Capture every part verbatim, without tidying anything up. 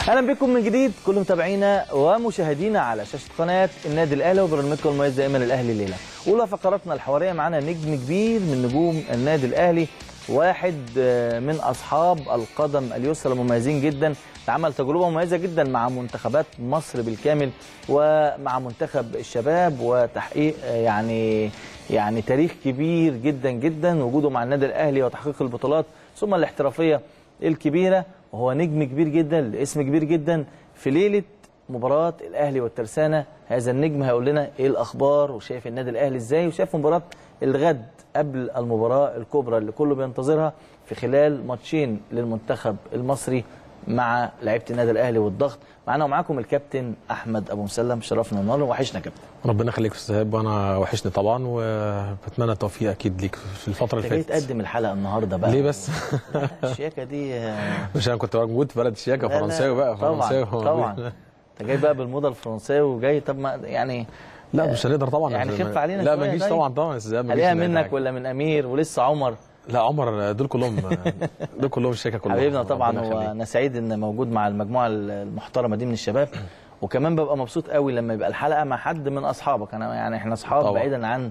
اهلا بكم من جديد كل متابعينا ومشاهدينا على شاشه قناه النادي الاهلي وبرنامجكم المميز دائما الاهلي الليله. اولى فقراتنا الحواريه معانا نجم كبير من نجوم النادي الاهلي، واحد من اصحاب القدم اليسرى المميزين جدا، عمل تجربه مميزه جدا مع منتخبات مصر بالكامل ومع منتخب الشباب، وتحقيق يعني يعني تاريخ كبير جدا جدا وجوده مع النادي الاهلي وتحقيق البطولات ثم الاحترافيه الكبيره. وهو نجم كبير جدا لاسم كبير جدا. في ليله مباراه الاهلي والترسانه هذا النجم هيقول لنا ايه الاخبار وشايف النادي الاهلي ازاي وشايف مباراه الغد قبل المباراه الكبرى اللي كله بينتظرها في خلال ماتشين للمنتخب المصري مع لعيبه النادي الاهلي والضغط. معانا ومعاكم الكابتن احمد ابو مسلم، شرفنا النهارده وحشنا كابتن. ربنا يخليك يا استاذ، وانا وحشني طبعا وبتمنى التوفيق اكيد ليك في الفتره اللي فاتت. جاي تقدم الحلقه النهارده بقى ليه بس؟ الشياكه دي مش انا كنت موجود في بلد الشياكه فرنساوي بقى فرنساوي طبعا طبعا انت جاي بقى بالموضه الفرنساوي وجاي طب ما يعني لا مش هنقدر طبعا يعني خف علينا لا ما جيش طبعا طبعا يا استاذ، عليها منك ولا من امير ولسه عمر؟ لا عمر دول كلهم دول كلهم الشيكه كلهم حبيبنا طبعا. وانا سعيد ان موجود مع المجموعه المحترمه دي من الشباب، وكمان ببقى مبسوط قوي لما يبقى الحلقه مع حد من اصحابك. انا يعني احنا اصحاب بعيدا عن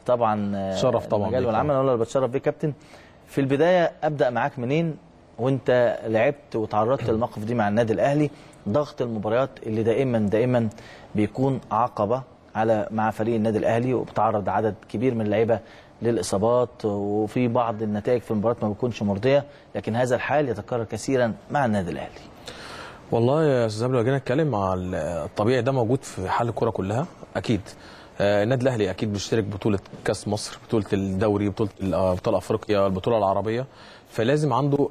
طبعا شرف طبعا المجال والعمل. انا اللي بتشرف بيه كابتن. في البدايه ابدا معاك منين وانت لعبت وتعرضت للموقف دي مع النادي الاهلي؟ ضغط المباريات اللي دائما دائما بيكون عقبه على مع فريق النادي الاهلي، وبتعرض عدد كبير من اللعيبه للاصابات، وفي بعض النتائج في المباريات ما بتكونش مرضيه، لكن هذا الحال يتكرر كثيرا مع النادي الاهلي. والله يا استاذ لو جينا نتكلم مع الطبيعي ده موجود في حال الكره كلها اكيد. آه النادي الاهلي اكيد بيشترك بطوله كاس مصر، بطوله الدوري، بطوله بطوله افريقيا، البطوله العربيه، فلازم عنده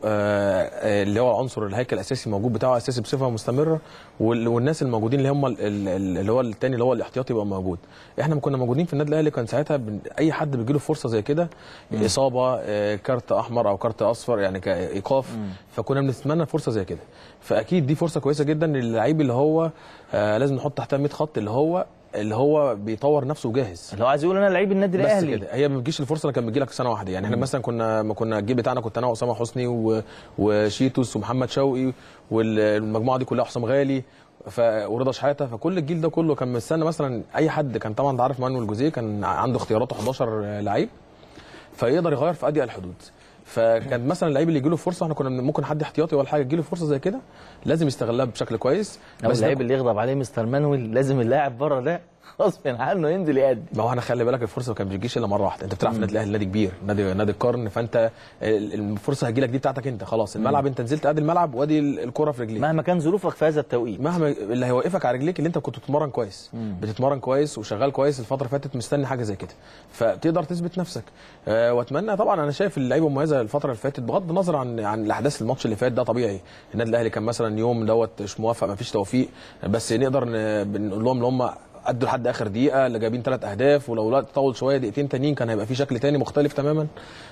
آه اللي هو العنصر الهيكل الاساسي موجود بتاعه اساسي بصفه مستمره، والناس الموجودين اللي هم اللي هو الثاني اللي هو الاحتياطي يبقى موجود. احنا ما كنا موجودين في النادي الاهلي كان ساعتها اي حد بيجي له فرصه زي كده اصابه آه كارت احمر او كارت اصفر يعني كايقاف، فكنا بنتمنى فرصه زي كده. فاكيد دي فرصه كويسه جدا للعيب اللي هو آه لازم نحط تحتها مية خط، اللي هو اللي هو بيطور نفسه وجاهز، اللي هو عايز يقول انا لعيب النادي الاهلي. بس كده، هي ما بتجيش الفرصه اللي كانت بتجي لك سنه واحده. يعني احنا مثلا كنا ما كنا الجيل بتاعنا كنت انا واسامه حسني و... وشيتوس ومحمد شوقي والمجموعه دي كلها، حسام غالي ف... ورضا شحاته، فكل الجيل ده كله كان مستنى مثلا اي حد. كان طبعا انت عارف مانويل جوزيه كان عنده اختياراته حداشر لعيب فيقدر يغير في اضيق الحدود. فكان مثلا اللعيب اللي يجي له فرصه احنا كنا ممكن حد احتياطي ولا حاجه تجي له فرصه زي كده لازم يستغلها بشكل كويس. بس اللعيب اللي يغضب عليه مستر مانويل لازم اللاعب بره ده غصب عنه ينزل يأدي. ما هو انا خلي بالك الفرصه ما كانت بتجيش الا مره واحده. انت بتلعب في النادي الاهلي، نادي كبير، نادي نادي القرن، فانت الفرصه هتجي لك دي بتاعتك انت خلاص. الملعب انت نزلت ادي الملعب وادي الكره في رجليك مهما كان ظروفك في هذا التوقيت، مهما اللي هيوقفك على رجليك اللي انت كنت بتتمرن كويس، مم. بتتمرن كويس وشغال كويس الفتره اللي فاتت، مستني حاجه زي كده فتقدر تثبت نفسك. أه واتمنى طبعا، انا شايف اللعيبه مميزه الفتره اللي فاتت بغض النظر عن عن الاحداث الماتش اللي فات ده. طبيعي النادي الاهلي كان مثلا يوم دوت مش موافق، ما فيش توفيق، بس نقدر بنقول لهم ان هم ادوا لحد اخر دقيقه اللي جايبين ثلاث اهداف، ولو لا طول شويه دقيقتين تانيين كان هيبقى في شكل تاني مختلف تماما.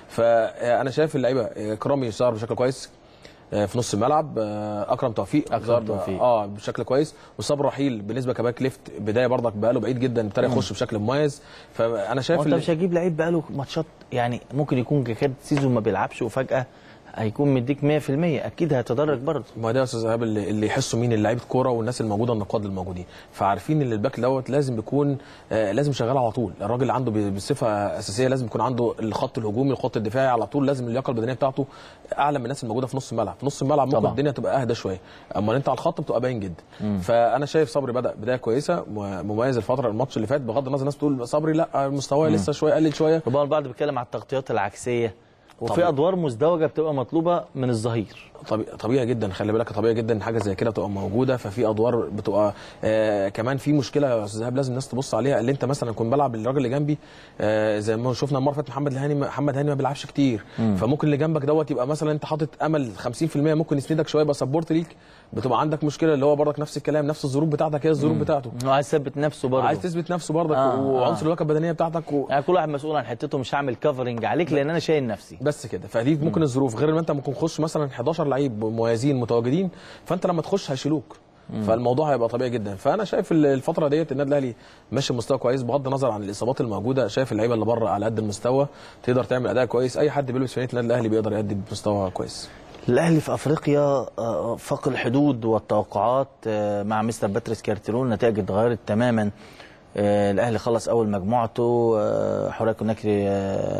فانا شايف اللعيبه كرامي ظهر بشكل كويس في نص الملعب، اكرم توفيق اكرم توفيق اه بشكل كويس، وصبر رحيل بالنسبه كباك ليفت بدايه برضك بقاله بعيد جدا ابتدى يخش بشكل مميز. فانا شايف انت مش هجيب لعيب بقاله ماتشات يعني ممكن يكون كده سيزون ما بيلعبش وفجاه هيكون مديك مية في المية، اكيد هيتدرج برضه. ما ده يا استاذ ايهاب اللي, اللي يحسوا مين اللعيبه كوره والناس الموجوده النقاد الموجودين، فعارفين ان الباك دوت لازم بيكون آه لازم شغال على طول. الراجل اللي عنده بصفه اساسيه لازم يكون عنده الخط الهجومي الخط الدفاعي على طول، لازم اللياقه البدنيه بتاعته اعلى من الناس الموجوده في نص الملعب. في نص الملعب ممكن طبعا الدنيا تبقى اهدى شويه، اما انت على الخط بتبقى باين جدا. مم. فانا شايف صبري بدا بدايه كويسه مميز الفتره الماتش اللي فات، بغض النظر الناس تقول صبري لا مستواه لسه شويه قلل شويه، ربما البعض بيتكلم على التغطيات العكسيه وفي طبيعي. ادوار مزدوجه بتبقى مطلوبه من الظهير. طبيعي, طبيعي جدا، خلي بالك طبيعي جدا حاجه زي كده بتبقى موجوده. ففي ادوار بتبقى آه كمان في مشكله يا استاذ ايهاب لازم الناس تبص عليها، اللي انت مثلا كنت بلعب الراجل اللي جنبي آه زي ما شفنا المره اللي فاتت محمد الهاني محمد هاني ما بيلعبش كتير، مم. فممكن اللي جنبك دوت يبقى مثلا انت حاطط امل خمسين في المية ممكن يسندك شويه يبقى سبورت ليك، بتبقى عندك مشكله اللي هو برضك نفس الكلام، نفس الظروف بتاعتك هي الظروف بتاعته، هو عايز يثبت نفسه برضه، عايز تثبت نفسه برضك آه وعنصر اللياقه البدنيه بتاعتك و... يعني كل واحد مسؤول عن حتته، مش هعمل كفرنج عليك لان انا شايل نفسي بس كده. فدي ممكن الظروف، غير ما انت ممكن تخش مثلا حداشر لعيب مميزين متواجدين، فانت لما تخش هيشيلوك، فالموضوع هيبقى طبيعي جدا. فانا شايف الفتره ديت النادي الاهلي ماشي بمستوى كويس بغض النظر عن الاصابات الموجوده. شايف اللعيبه اللي بره على قد المستوى تقدر تعمل اداء كويس، اي حد بيلبس في النادي الاهلي بيقدر يأدي بمستوى كويس. الاهلي في افريقيا فاق الحدود والتوقعات مع مستر باتريس كارتيرون. النتائج اتغيرت تماما. الاهلي خلص اول مجموعته، حراك كوناكري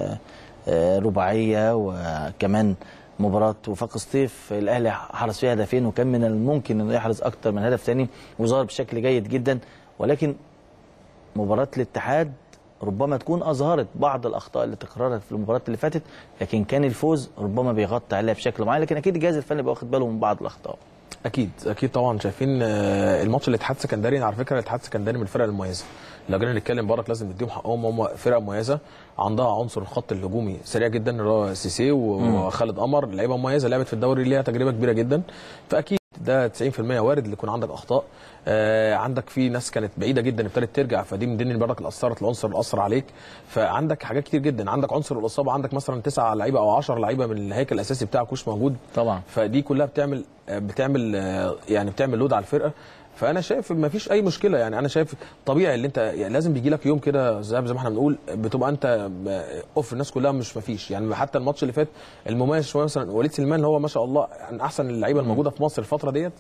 رباعيه، وكمان مباراه وفاق سطيف الاهلي حرز فيها هدفين، وكان من الممكن انه يحرز اكتر من هدف ثاني وظهر بشكل جيد جدا. ولكن مباراه الاتحاد ربما تكون اظهرت بعض الاخطاء اللي تكررت في المباراه اللي فاتت، لكن كان الفوز ربما بيغطي عليها بشكل معين. لكن اكيد الجهاز الفني بيبقى واخد باله من بعض الاخطاء. اكيد اكيد طبعا. شايفين الماتش الاتحاد السكندري، على فكره الاتحاد السكندري من الفرق المميزه، لو جينا نتكلم برك لازم نديهم حقهم، هم فرقه مميزه عندها عنصر الخط الهجومي سريع جدا اللي هو سيسي وخالد قمر، لعيبه مميزه لعبت في الدوري ليها تجربه كبيره جدا. فاكيد ده تسعين في المية وارد اللي يكون عندك اخطاء. آه عندك في ناس كانت بعيده جدا ابتدت ترجع، فدي من ضمن برك اللي اثرت، العنصر اللي اثر عليك. فعندك حاجات كتير جدا، عندك عنصر الاصابه، عندك مثلا تسعة لعيبه او عشرة لعيبه من الهيكل الاساسي بتاعك مش موجود طبعا. فدي كلها بتعمل بتعمل يعني بتعمل لود على الفرقه. فانا شايف ما فيش اي مشكله، يعني انا شايف طبيعي اللي انت يعني لازم بيجي لك يوم كده زي ما احنا بنقول بتبقى انت اوف، الناس كلها مش ما فيش. يعني حتى الماتش اللي فات المميز شويه مثلا وليد سليمان اللي هو ما شاء الله من احسن اللعيبه الموجوده في مصر الفتره ديت،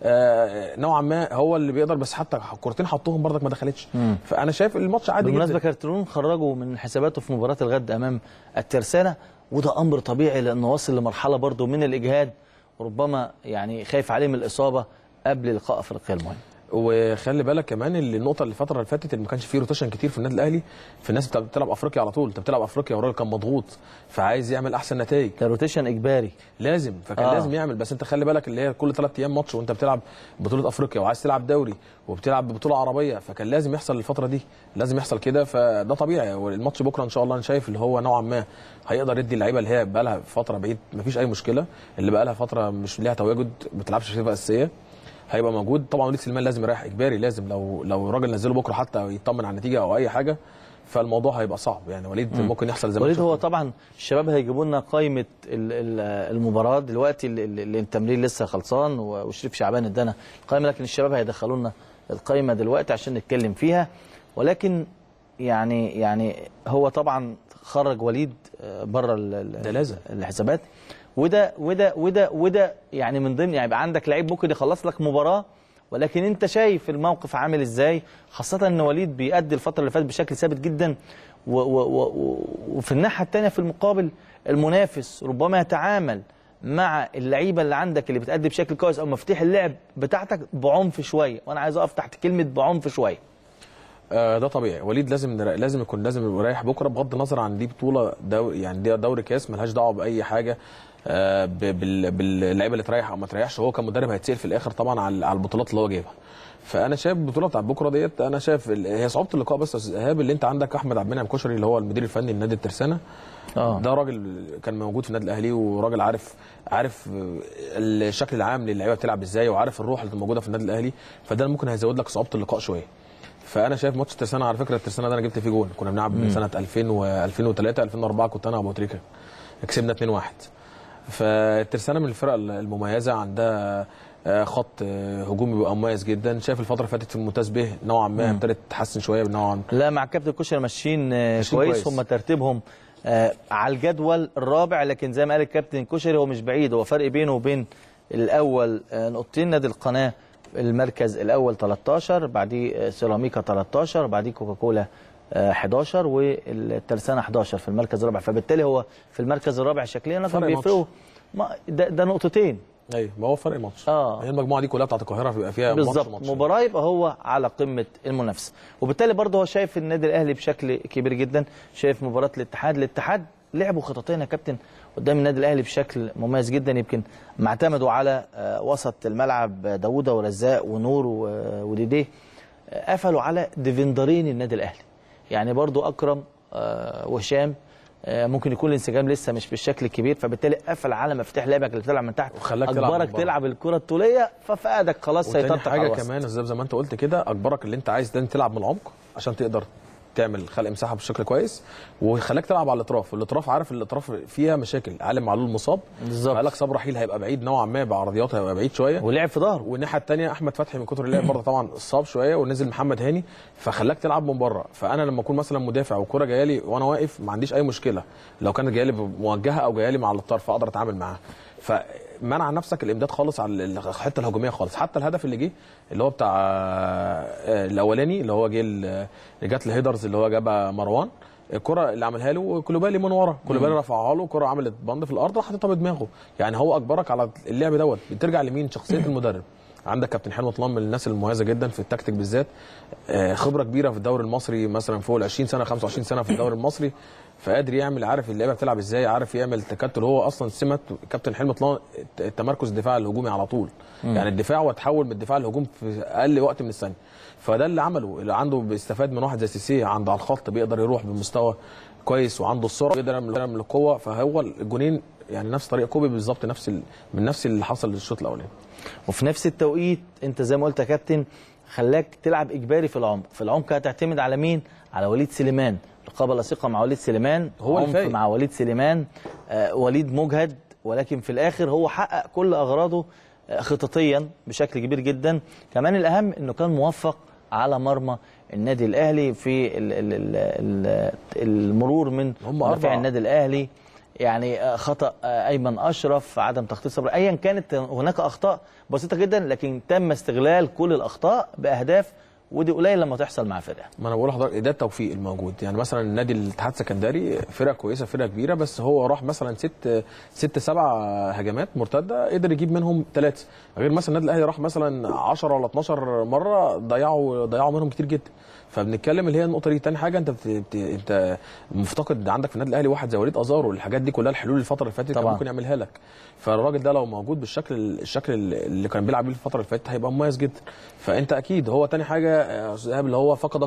آه نوعا ما هو اللي بيقدر، بس حتى كورتين حطوهم برضك ما دخلتش. مم. فانا شايف الماتش عادي جدا. بالمناسبه كارتيرون خرجوا من حساباته في مباراه الغد امام الترسانه، وده امر طبيعي لانه وصل لمرحله برضه من الاجهاد، وربما يعني خايف عليه من الاصابه قبل لقاء افريقيا المهم. وخلي بالك كمان اللي النقطه اللي الفتره اللي فاتت اللي ما كانش فيه روتيشن كتير في النادي الاهلي، في الناس بتلعب افريقيا على طول. انت بتلعب افريقيا والراجل كان مضغوط فعايز يعمل احسن نتائج، كان روتيشن اجباري لازم، فكان آه. لازم يعمل. بس انت خلي بالك اللي هي كل ثلاث ايام ماتش وانت بتلعب بطوله افريقيا وعايز تلعب دوري وبتلعب ببطوله عربيه، فكان لازم يحصل الفتره دي، لازم يحصل كده. فده طبيعي. والماتش بكره ان شاء الله انا شايف اللي هو نوعا ما هيقدر يدي اللعيبه اللي هي بقى لها فتره بعيد ما فيش اي مشكله، اللي بقى لها فتره مش ليها تواجد ما بتلعبش شبه اساسيه هيبقى موجود. طبعا وليد سليمان لازم يريح اجباري، لازم لو لو الراجل نزله بكره حتى يطمن على النتيجه او اي حاجه، فالموضوع هيبقى صعب. يعني وليد م. ممكن يحصل زي ما وليد هو طبعا الشباب هيجيبوا لنا قائمه المباراه دلوقتي اللي التمرين لسه خلصان، وشريف شعبان ادانا القائمه، لكن الشباب هيدخلوا لنا القائمه دلوقتي عشان نتكلم فيها. ولكن يعني يعني هو طبعا خرج وليد بره الحسابات، وده وده وده وده يعني من ضمن يعني يبقى عندك لعيب ممكن يخلص لك مباراه، ولكن انت شايف الموقف عامل ازاي، خاصه ان وليد بيأدي الفتره اللي فاتت بشكل ثابت جدا. و و و وفي الناحيه الثانيه في المقابل المنافس ربما يتعامل مع اللعيبه اللي عندك اللي بتأدي بشكل كويس او مفتاح اللعب بتاعتك بعنف شويه، وانا عايز اقف تحت كلمه بعنف شويه. آه ده طبيعي. وليد لازم لازم يكون لازم يبقى رايح بكره بغض النظر عن دي بطوله دوري، يعني دي دوري كاس ملهاش دعوه باي حاجه آه باللعيبه اللي تريح او ما تريحش. هو كمدرب هيتسال في الاخر طبعا على على البطولات اللي هو جايبها. فانا شايف البطوله بتاعت بكره ديت، انا شايف هي صعوبه اللقاء بس ايهاب اللي انت عندك احمد عبد المنعم كشري اللي هو المدير الفني لنادي الترسانه. اه ده راجل كان موجود في النادي الاهلي، وراجل عارف عارف الشكل العام للعيبه بتلعب ازاي، وعارف الروح اللي موجوده في النادي الاهلي، فده ممكن هيزود لك صعوبه اللقاء شويه. فانا شايف ماتش الترسانه، على فكره الترسانه ده انا جبت فيه جول، كنا بنلعب من سنه ألفين وألفين وثلاثة ألفين وأربعة كنت انا ابو تريكه، كسبنا اتنين واحد. فالترسانه من الفرق المميزه، عندها خط هجومي بيبقى مميز جدا. شايف الفتره اللي فاتت في الممتاز به نوعا ما ابتدت تتحسن شويه نوعا. لا مع كابتن كشري ماشيين كويس, كويس. هم ترتيبهم آه على الجدول الرابع، لكن زي ما قال الكابتن كشري هو مش بعيد، هو فرق بينه وبين الاول آه نقطتين. نادي القناه المركز الاول تلتاشر، بعديه سيراميكا تلتاشر، بعديه كوكاكولا حداشر، والترسانه حداشر في المركز الرابع. فبالتالي هو في المركز الرابع شكليا لكن بيفرقوا ده, ده نقطتين. ايوه ما هو فرق ماتش. اه هي المجموعه دي كلها بتاعت القاهره بيبقى فيها ماتش بالظبط مباراه، يبقى هو على قمه المنافسه. وبالتالي برضه هو شايف النادي الاهلي بشكل كبير جدا، شايف مباراه الاتحاد. الاتحاد لعبوا خطتين يا كابتن قدام النادي الاهلي بشكل مميز جدا، يمكن ما اعتمدوا على وسط الملعب داوودة ورزاق ونور وديديه، قفلوا على ديفندرين النادي الاهلي، يعني برضو اكرم وهشام ممكن يكون الانسجام لسه مش بالشكل الكبير، فبالتالي قفل على مفتاح لعبك اللي بتلعب من تحت، اجبرك تلعب, تلعب الكره الطوليه، ففقدك خلاص سيطرتك على الوسط. حاجه كمان زي ما انت قلت كده، اجبرك اللي انت عايز ده تلعب من العمق عشان تقدر تعمل خلق مساحه بشكل كويس، وخلاك تلعب على الاطراف. الاطراف عارف الاطراف فيها مشاكل، عالم معلول مصاب بالظبط، قال لك صبري رحيل هيبقى بعيد نوعا ما بعرضياته، هيبقى بعيد شويه ولعب في ظهره. والناحيه الثانيه احمد فتحي من كتر اللعب برضه طبعا اصاب شويه، ونزل محمد هاني فخلاك تلعب من بره. فانا لما اكون مثلا مدافع والكره جايه لي وانا واقف ما عنديش اي مشكله، لو كانت جايه لي موجهه او جايه لي مع الطرف اقدر اتعامل معاها. ف منع نفسك الامداد خالص على الحته الهجوميه خالص. حتى الهدف اللي جه اللي هو بتاع الاولاني اللي هو جه اللي جت الهيدرز اللي هو جابها مروان، الكره اللي عملها له كولوبالي من ورا، كولوبالي رفعها له، كره عملت بند في الارض حطيتها بدماغه. يعني هو اجبرك على اللعب دوت. بترجع لمين؟ شخصيه المدرب. عندك كابتن حلمي طلال من الناس المميزه جدا في التكتيك بالذات، خبره كبيره في الدوري المصري مثلا فوق ال عشرين سنه خمسة وعشرين سنه في الدوري المصري، فقادر يعمل، عارف اللعيبه بتلعب ازاي، عارف يعمل تكتل. هو اصلا سمه كابتن حلمي طلال التمركز الدفاع الهجومي على طول، م. يعني الدفاع وتحول من الدفاع للهجوم في اقل وقت من الثانيه. فده اللي عمله، اللي عنده بيستفاد من واحد زي سيسي عنده على الخط بيقدر يروح بمستوى كويس وعنده السرعه بيقدر يعمل القوه. فهو الجونين يعني نفس طريقه كوبي بالظبط، نفس من نفس اللي حصل للشوط الاولاني. وفي نفس التوقيت انت زي ما قلت يا كابتن خلاك تلعب اجباري في العمق، في العمق هتعتمد على مين؟ على وليد سليمان، رقابه لصيقه مع وليد سليمان، هو عمق مع وليد سليمان. آه وليد مجهد، ولكن في الاخر هو حقق كل اغراضه آه خططيا بشكل كبير جدا. كمان الاهم انه كان موفق على مرمى النادي الاهلي في ال ال ال المرور من مدافع النادي الاهلي. يعني خطأ أيمن أشرف، عدم تخطيط صبري، أيا كانت هناك أخطاء بسيطة جدا لكن تم استغلال كل الأخطاء بأهداف، ودي قليل لما تحصل مع فرقة. ما أنا بقول لحضرتك ده التوفيق الموجود. يعني مثلا النادي الاتحاد السكندري فرقة كويسة، فرقة كبيرة، بس هو راح مثلا ست ست سبع هجمات مرتدة قدر يجيب منهم ثلاثة، غير مثلا النادي الأهلي راح مثلا عشرة ولا اتناشر مرة ضيعوا ضيعوا منهم كتير جدا. فبنتكلم اللي هي النقطه دي. تاني حاجه انت بت... بت... انت مفتقد عندك في النادي الاهلي واحد زي وليد ازارو، الحاجات دي كلها الحلول الفتره اللي فاتت كان ممكن يعملها لك. فالراجل ده لو موجود بالشكل الشكل اللي كان بيلعب بيه الفتره اللي فاتت هيبقى مميز جدا. فانت اكيد هو تاني حاجه يا استاذ ايهاب اللي هو فقدك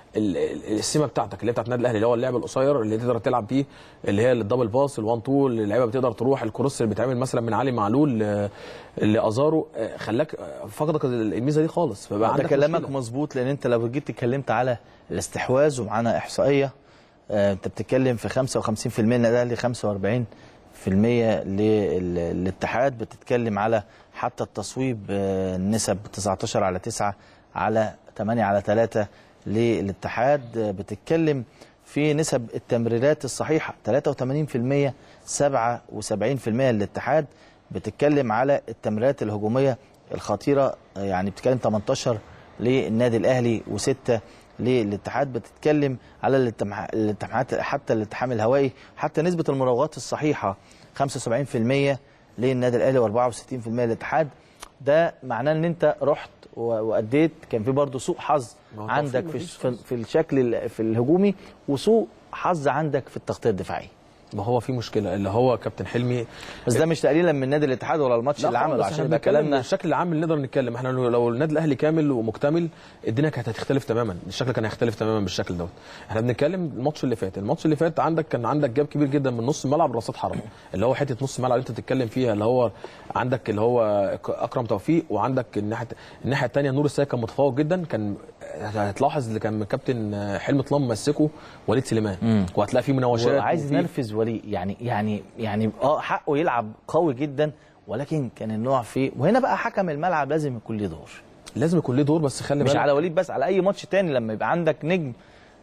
السمه بتاعتك اللي هي بتاعت النادي الاهلي، اللي هو اللعب القصير اللي تقدر تلعب بيه، اللي هي الدبل باس، الوان تو، اللي اللعيبه بتقدر تروح، الكروس اللي بيتعمل مثلا من علي معلول لازارو، خلاك فقدك الميزه دي خالص. فبقى عندك كلامك مظبوط، لان انت لو جيت اتكلمت على الاستحواذ ومعانا احصائيه، انت بتتكلم في خمسة وخمسين بالمية للنادي الاهلي، خمسة وأربعين بالمية للاتحاد. بتتكلم على حتى التصويب النسب تسعتاشر على تسعة على ثمانية على ثلاثة للاتحاد. بتتكلم في نسب التمريرات الصحيحه ثلاثة وثمانين بالمية سبعة وسبعين بالمية للاتحاد. بتتكلم على التمريرات الهجوميه الخطيره، يعني بتتكلم تمنتاشر للنادي الاهلي وستة للاتحاد. بتتكلم على الالتحامات، حتى الالتحام الهوائي، حتى نسبه المراوغات الصحيحه خمسة وسبعين بالمية للنادي الاهلي وأربعة وستين بالمية للاتحاد. ده معناه ان انت رحت واديت. كان في برضه سوء حظ عندك في في الشكل في الهجومي، وسوء حظ عندك في التغطيه الدفاعيه. ما هو في مشكله اللي هو كابتن حلمي، بس ده مش تقليلا من نادي الاتحاد ولا الماتش اللي عمله، عشان ده كلامنا الشكل العام اللي نقدر نتكلم. احنا لو النادي الاهلي كامل ومكتمل الدنيا كانت هتختلف تماما، الشكل كان هيختلف تماما بالشكل دوت. احنا بنتكلم الماتش اللي فات، الماتش اللي فات عندك كان عندك جاب كبير جدا من نص الملعب لرصاد حربه، اللي هو حته نص الملعب اللي انت بتتكلم فيها، اللي هو عندك اللي هو اكرم توفيق، وعندك الناحيه الناحيه الثانيه نور السيد كان متفوق جدا. كان هتلاحظ اللي كان كابتن حلمي طلال ممسكه وليد سليمان، وهتلاقي فيه مناوشات وعايز ينرفز وليد، يعني يعني يعني اه حقه يلعب قوي جدا، ولكن كان النوع فيه. وهنا بقى حكم الملعب لازم يكون له دور، لازم يكون له دور، بس خلي بالك مش على وليد بس، على اي ماتش تاني لما يبقى عندك نجم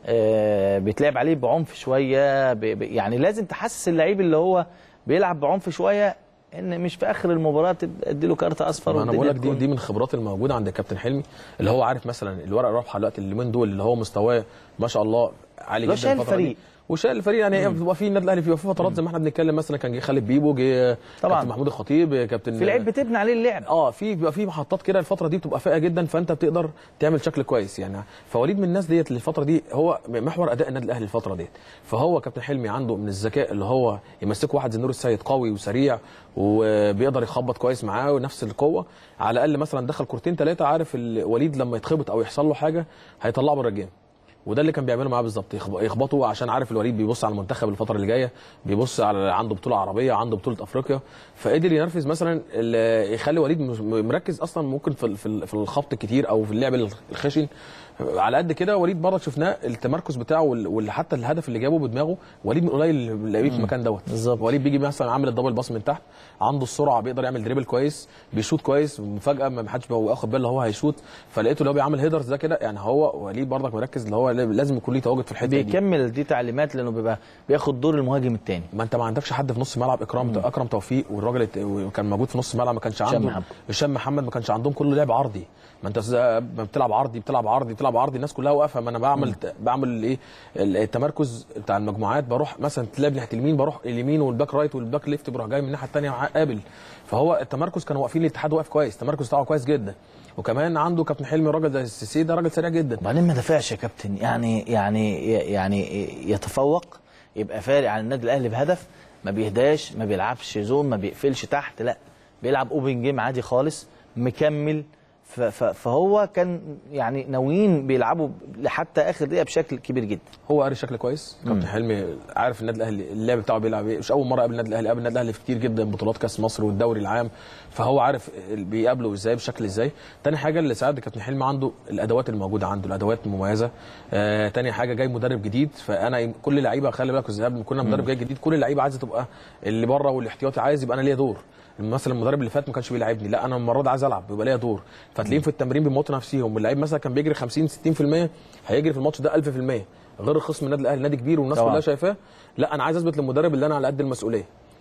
آه بيتلعب عليه بعنف شويه، يعني لازم تحسس اللعيب اللي هو بيلعب بعنف شويه ان مش في اخر المباراه تدي له كارت اصفر. انا بقول لك دي دي من الخبرات الموجوده عند كابتن حلمي، اللي هو عارف مثلا الورقه الرابحه دلوقتي اليومين دول اللي هو مستواه ما شاء الله عالي جدا شايل الفريق وشايل الفريق. يعني بيبقى في النادي الاهلي في فترات زي ما احنا بنتكلم، مثلا كان جه خالد بيبو، جه كابتن محمود الخطيب، كابتن في لعيب بتبني عليه اللعب. اه في بيبقى في محطات كده الفتره دي بتبقى فائقه جدا، فانت بتقدر تعمل شكل كويس. يعني فوليد من الناس ديت الفتره دي هو محور اداء النادي الاهلي الفتره ديت. فهو كابتن حلمي عنده من الذكاء اللي هو يمسكه واحد زي نور السيد قوي وسريع وبيقدر يخبط كويس معاه ونفس القوه، على الاقل مثلا دخل كورتين ثلاثه عارف الوليد لما يتخبط او يحصل له حاجه هيطلعه بره الجيم. وده اللي كان بيعمله معاه بالظبط، يخبطوا عشان عارف الوليد بيبص على المنتخب الفتره اللي جايه، بيبص على عنده بطوله عربيه، عنده بطوله افريقيا، فقدر ينرفز مثلا يخلي وليد مركز اصلا ممكن في في الخبط الكتير او في اللعب الخشن، على قد كده وليد برضه شفناه التمركز بتاعه واللي حتى الهدف اللي جابه بدماغه، وليد من قليل اللي بنلاقيه في المكان دوت بالظبط. وليد بيجي مثلا عامل الدبل باص من تحت، عنده السرعه، بيقدر يعمل دريبل كويس، بيشوط كويس، مفاجاه ما حدش بقى واخد باله هو هيشوط، فلقيته اللي هو بيعمل هيدرز ده كده. يعني هو وليد برضك مركز اللي هو لازم يكون ليه تواجد في الحته دي، بيكمل دي تعليمات لانه بيبقى بياخد دور المهاجم الثاني. ما انت ما عندكش حد في نص الملعب. اكرم مم. اكرم توفيق والراجل اللي كان موجود في نص الملعب ما كانش عنده، هشام محمد ما كانش عندهم كله لعب عرضي. ما انت ما بتلعب عرضي بتلعب عرضي بتلعب عرضي الناس كلها واقفه، ما انا بعمل مم. بعمل ايه التمركز بتاع المجموعات، بروح مثلا تلعب ناحيه اليمين بروح اليمين والباك رايت والباك ليفت بروح جاي من الناحيه الثانيه قابل. فهو التمركز كانوا واقفين، الاتحاد واقف كويس، التمركز بتاعه كويس جدا. وكمان عنده كابتن حلمي راجل زي السيسي ده راجل سريع جدا. وبعدين ما دافعش يا كابتن، يعني يعني يعني يتفوق، يبقى فارق عن النادي الاهلي بهدف، ما بيهداش، ما بيلعبش زون، ما بيقفلش تحت، لا بيلعب اوبن جيم عادي خالص مكمل. فهو كان يعني ناويين بيلعبوا لحتى اخر دقيقه بشكل كبير جدا. هو قاري شكل كويس كابتن حلمي، عارف النادي الاهلي اللعب بتاعه بيلعب ايه، مش اول مره قابل النادي الاهلي، قابل النادي الاهلي في كتير جدا بطولات كاس مصر والدوري العام، فهو عارف بيقابله ازاي بشكل ازاي. تاني حاجه اللي ساعد كابتن حلمي عنده الادوات الموجوده عنده، الادوات مميزه. آه تاني حاجه جاي مدرب جديد، فانا كل اللعيبه خلي بالك الذهاب كنا مدرب جاي جديد، كل اللعيبه عايزه تبقى اللي بره والاحتياطي عايز يبقى انا ليا دور. مثلا المدرب اللي فات ما كانش بيلعبني، لا انا المره دي عايز العب يبقى ليا دور، فتلاقيهم في التمرين بيموتوا نفسيهم، واللعيب مثلا كان بيجري خمسين ستين في المية هيجري في الماتش ده ألف في المية، غير الخصم النادي الاهلي نادي كبير والناس كلها شايفاه، لا انا عايز اثبت للمدرب اللي انا على قد المسؤوليه.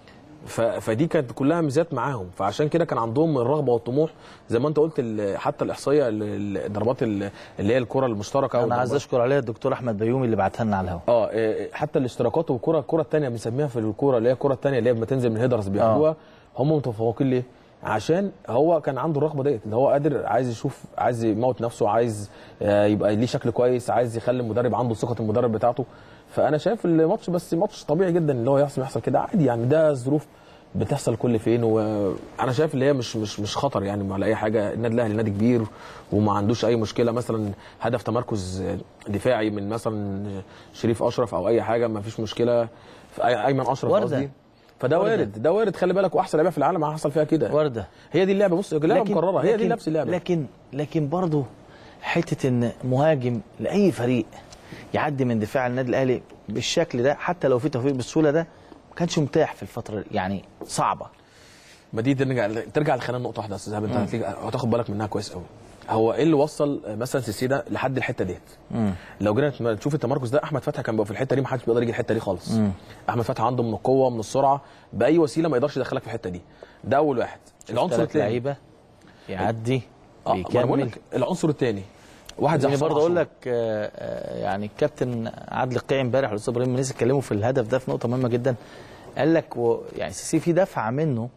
فدي كانت كلها ميزات معاهم، فعشان كده كان عندهم الرغبه والطموح زي ما انت قلت. حتى الاحصائيه الضربات اللي هي الكره المشتركه، انا عايز اشكر عليها الدكتور احمد بيومي اللي بعتها لنا على الهواء. اه حتى الاشتراكات والكره الكره الثانيه بنسميها في الكره اللي هي الكره الثانيه اللي هي لما تنزل من هيدرز بياخدوها، هم متفوقين ليه؟ عشان هو كان عنده الرغبه ديت، اللي هو قادر عايز يشوف، عايز يموت نفسه، عايز يبقى ليه شكل كويس، عايز يخلي المدرب عنده ثقه المدرب بتاعته. فانا شايف الماتش بس ماتش طبيعي جدا اللي هو يحصل يحصل كده عادي، يعني ده ظروف بتحصل كل فين. وانا شايف اللي هي مش مش مش خطر يعني على اي حاجه. النادي الاهلي نادي كبير وما عندوش اي مشكله، مثلا هدف تمركز دفاعي من مثلا شريف اشرف او اي حاجه ما فيش مشكله، في ايمن اشرف قصدي، فده وارد، ده وارد خلي بالك، واحسن لعيبه في العالم حصل فيها كده وارده. هي دي اللعبه، بص اللعبه مكرره، هي دي نفس اللعبه. لكن لكن برضه حته ان مهاجم لاي فريق يعدي من دفاع النادي الاهلي بالشكل ده حتى لو في توفيق بالسهوله ده ما كانش متاح في الفتره، يعني صعبه. ما دي ترجع ترجع لخلينا نقطه واحده يا استاذ انت هتاخد بالك منها كويس قوي. هو ايه اللي وصل مثلا سيسي ده لحد الحته ديت؟ لو جينا نشوف التمركز ده، احمد فتحي كان بيبقى في الحته دي ما حدش بيقدر يجي الحته دي خالص. مم. احمد فتحي عنده من القوه من السرعه باي وسيله ما يقدرش يدخلك في الحته دي. ده اول واحد. العنصر الثاني لعيبه يعدي آه بيكمل. العنصر الثاني واحد زي برضه اقول لك آه يعني الكابتن عادل القيعي امبارح والاستاذ ابراهيم منيس اتكلموا في الهدف ده في نقطه مهمه جدا. قال لك و يعني سيسي في دفعه منه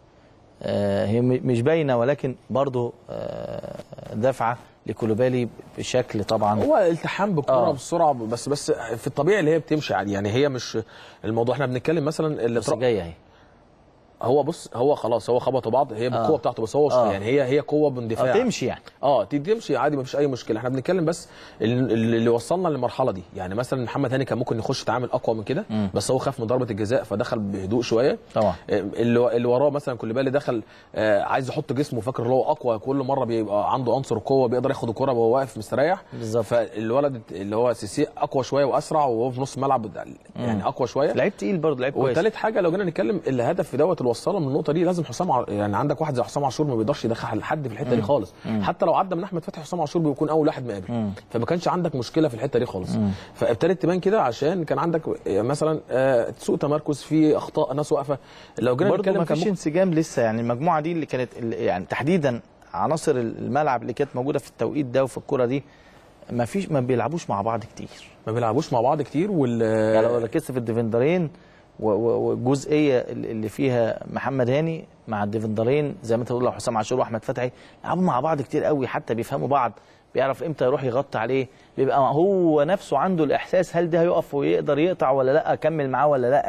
آه هي مش باينه، ولكن برضه آه دفعه لكولوبالي بشكل طبعا هو التحام بالكره آه. بالسرعه، بس بس في الطبيعي اللي هي بتمشي عادي، يعني هي مش الموضوع. احنا بنتكلم مثلا اللي بس جايه اهي، هو بص هو خلاص هو خبطوا بعض، هي بالقوه آه. بتاعته، بس هو آه. يعني هي هي قوه باندفاع آه تمشي يعني اه تمشي عادي ما فيش اي مشكله. احنا بنتكلم بس اللي وصلنا للمرحله دي، يعني مثلا محمد هاني كان ممكن يخش يتعامل اقوى من كده، بس هو خاف من ضربه الجزاء فدخل بهدوء شويه طبعا. اللي اللي وراه مثلا كولوبالي دخل آه عايز يحط جسمه، فاكر اللي هو اقوى، كل مره بيبقى عنده عنصر القوه بيقدر ياخد الكره وهو واقف مستريح بالظبط. فالولد اللي هو سيسي اقوى شويه واسرع وهو في نص الملعب يعني اقوى شويه، لعيب تقيل برضه، لعيب كويس. وثالث حاجه لو جينا نتكلم الهدف في دوت اللي وصله من النقطه دي، لازم حسام ع... يعني عندك واحد زي حسام عاشور ما بيقدرش يدخل حد في الحته مم. دي خالص. مم. حتى لو عدى من احمد فتحي حسام عاشور بيكون اول واحد مقابل، فما كانش عندك مشكله في الحته دي خالص. فابتدت تبان كده عشان كان عندك مثلا آه سوء تمركز، في اخطاء، ناس واقفه. لو جينا نتكلم ما فيش انسجام لسه، يعني المجموعه دي اللي كانت يعني تحديدا عناصر الملعب اللي كانت موجوده في التوقيت ده وفي الكره دي ما فيش ما بيلعبوش مع بعض كتير ما بيلعبوش مع بعض كتير وال يعني لو ركزت في الديفندرين والجزئيه اللي فيها محمد هاني مع الديفندرين زي ما انت بتقول، لو حسام عاشور واحمد فتحي لعبوا مع بعض كتير قوي، حتى بيفهموا بعض، بيعرف امتى يروح يغطي عليه، بيبقى هو نفسه عنده الاحساس هل ده هيقف ويقدر يقطع ولا لا، اكمل معاه ولا لا،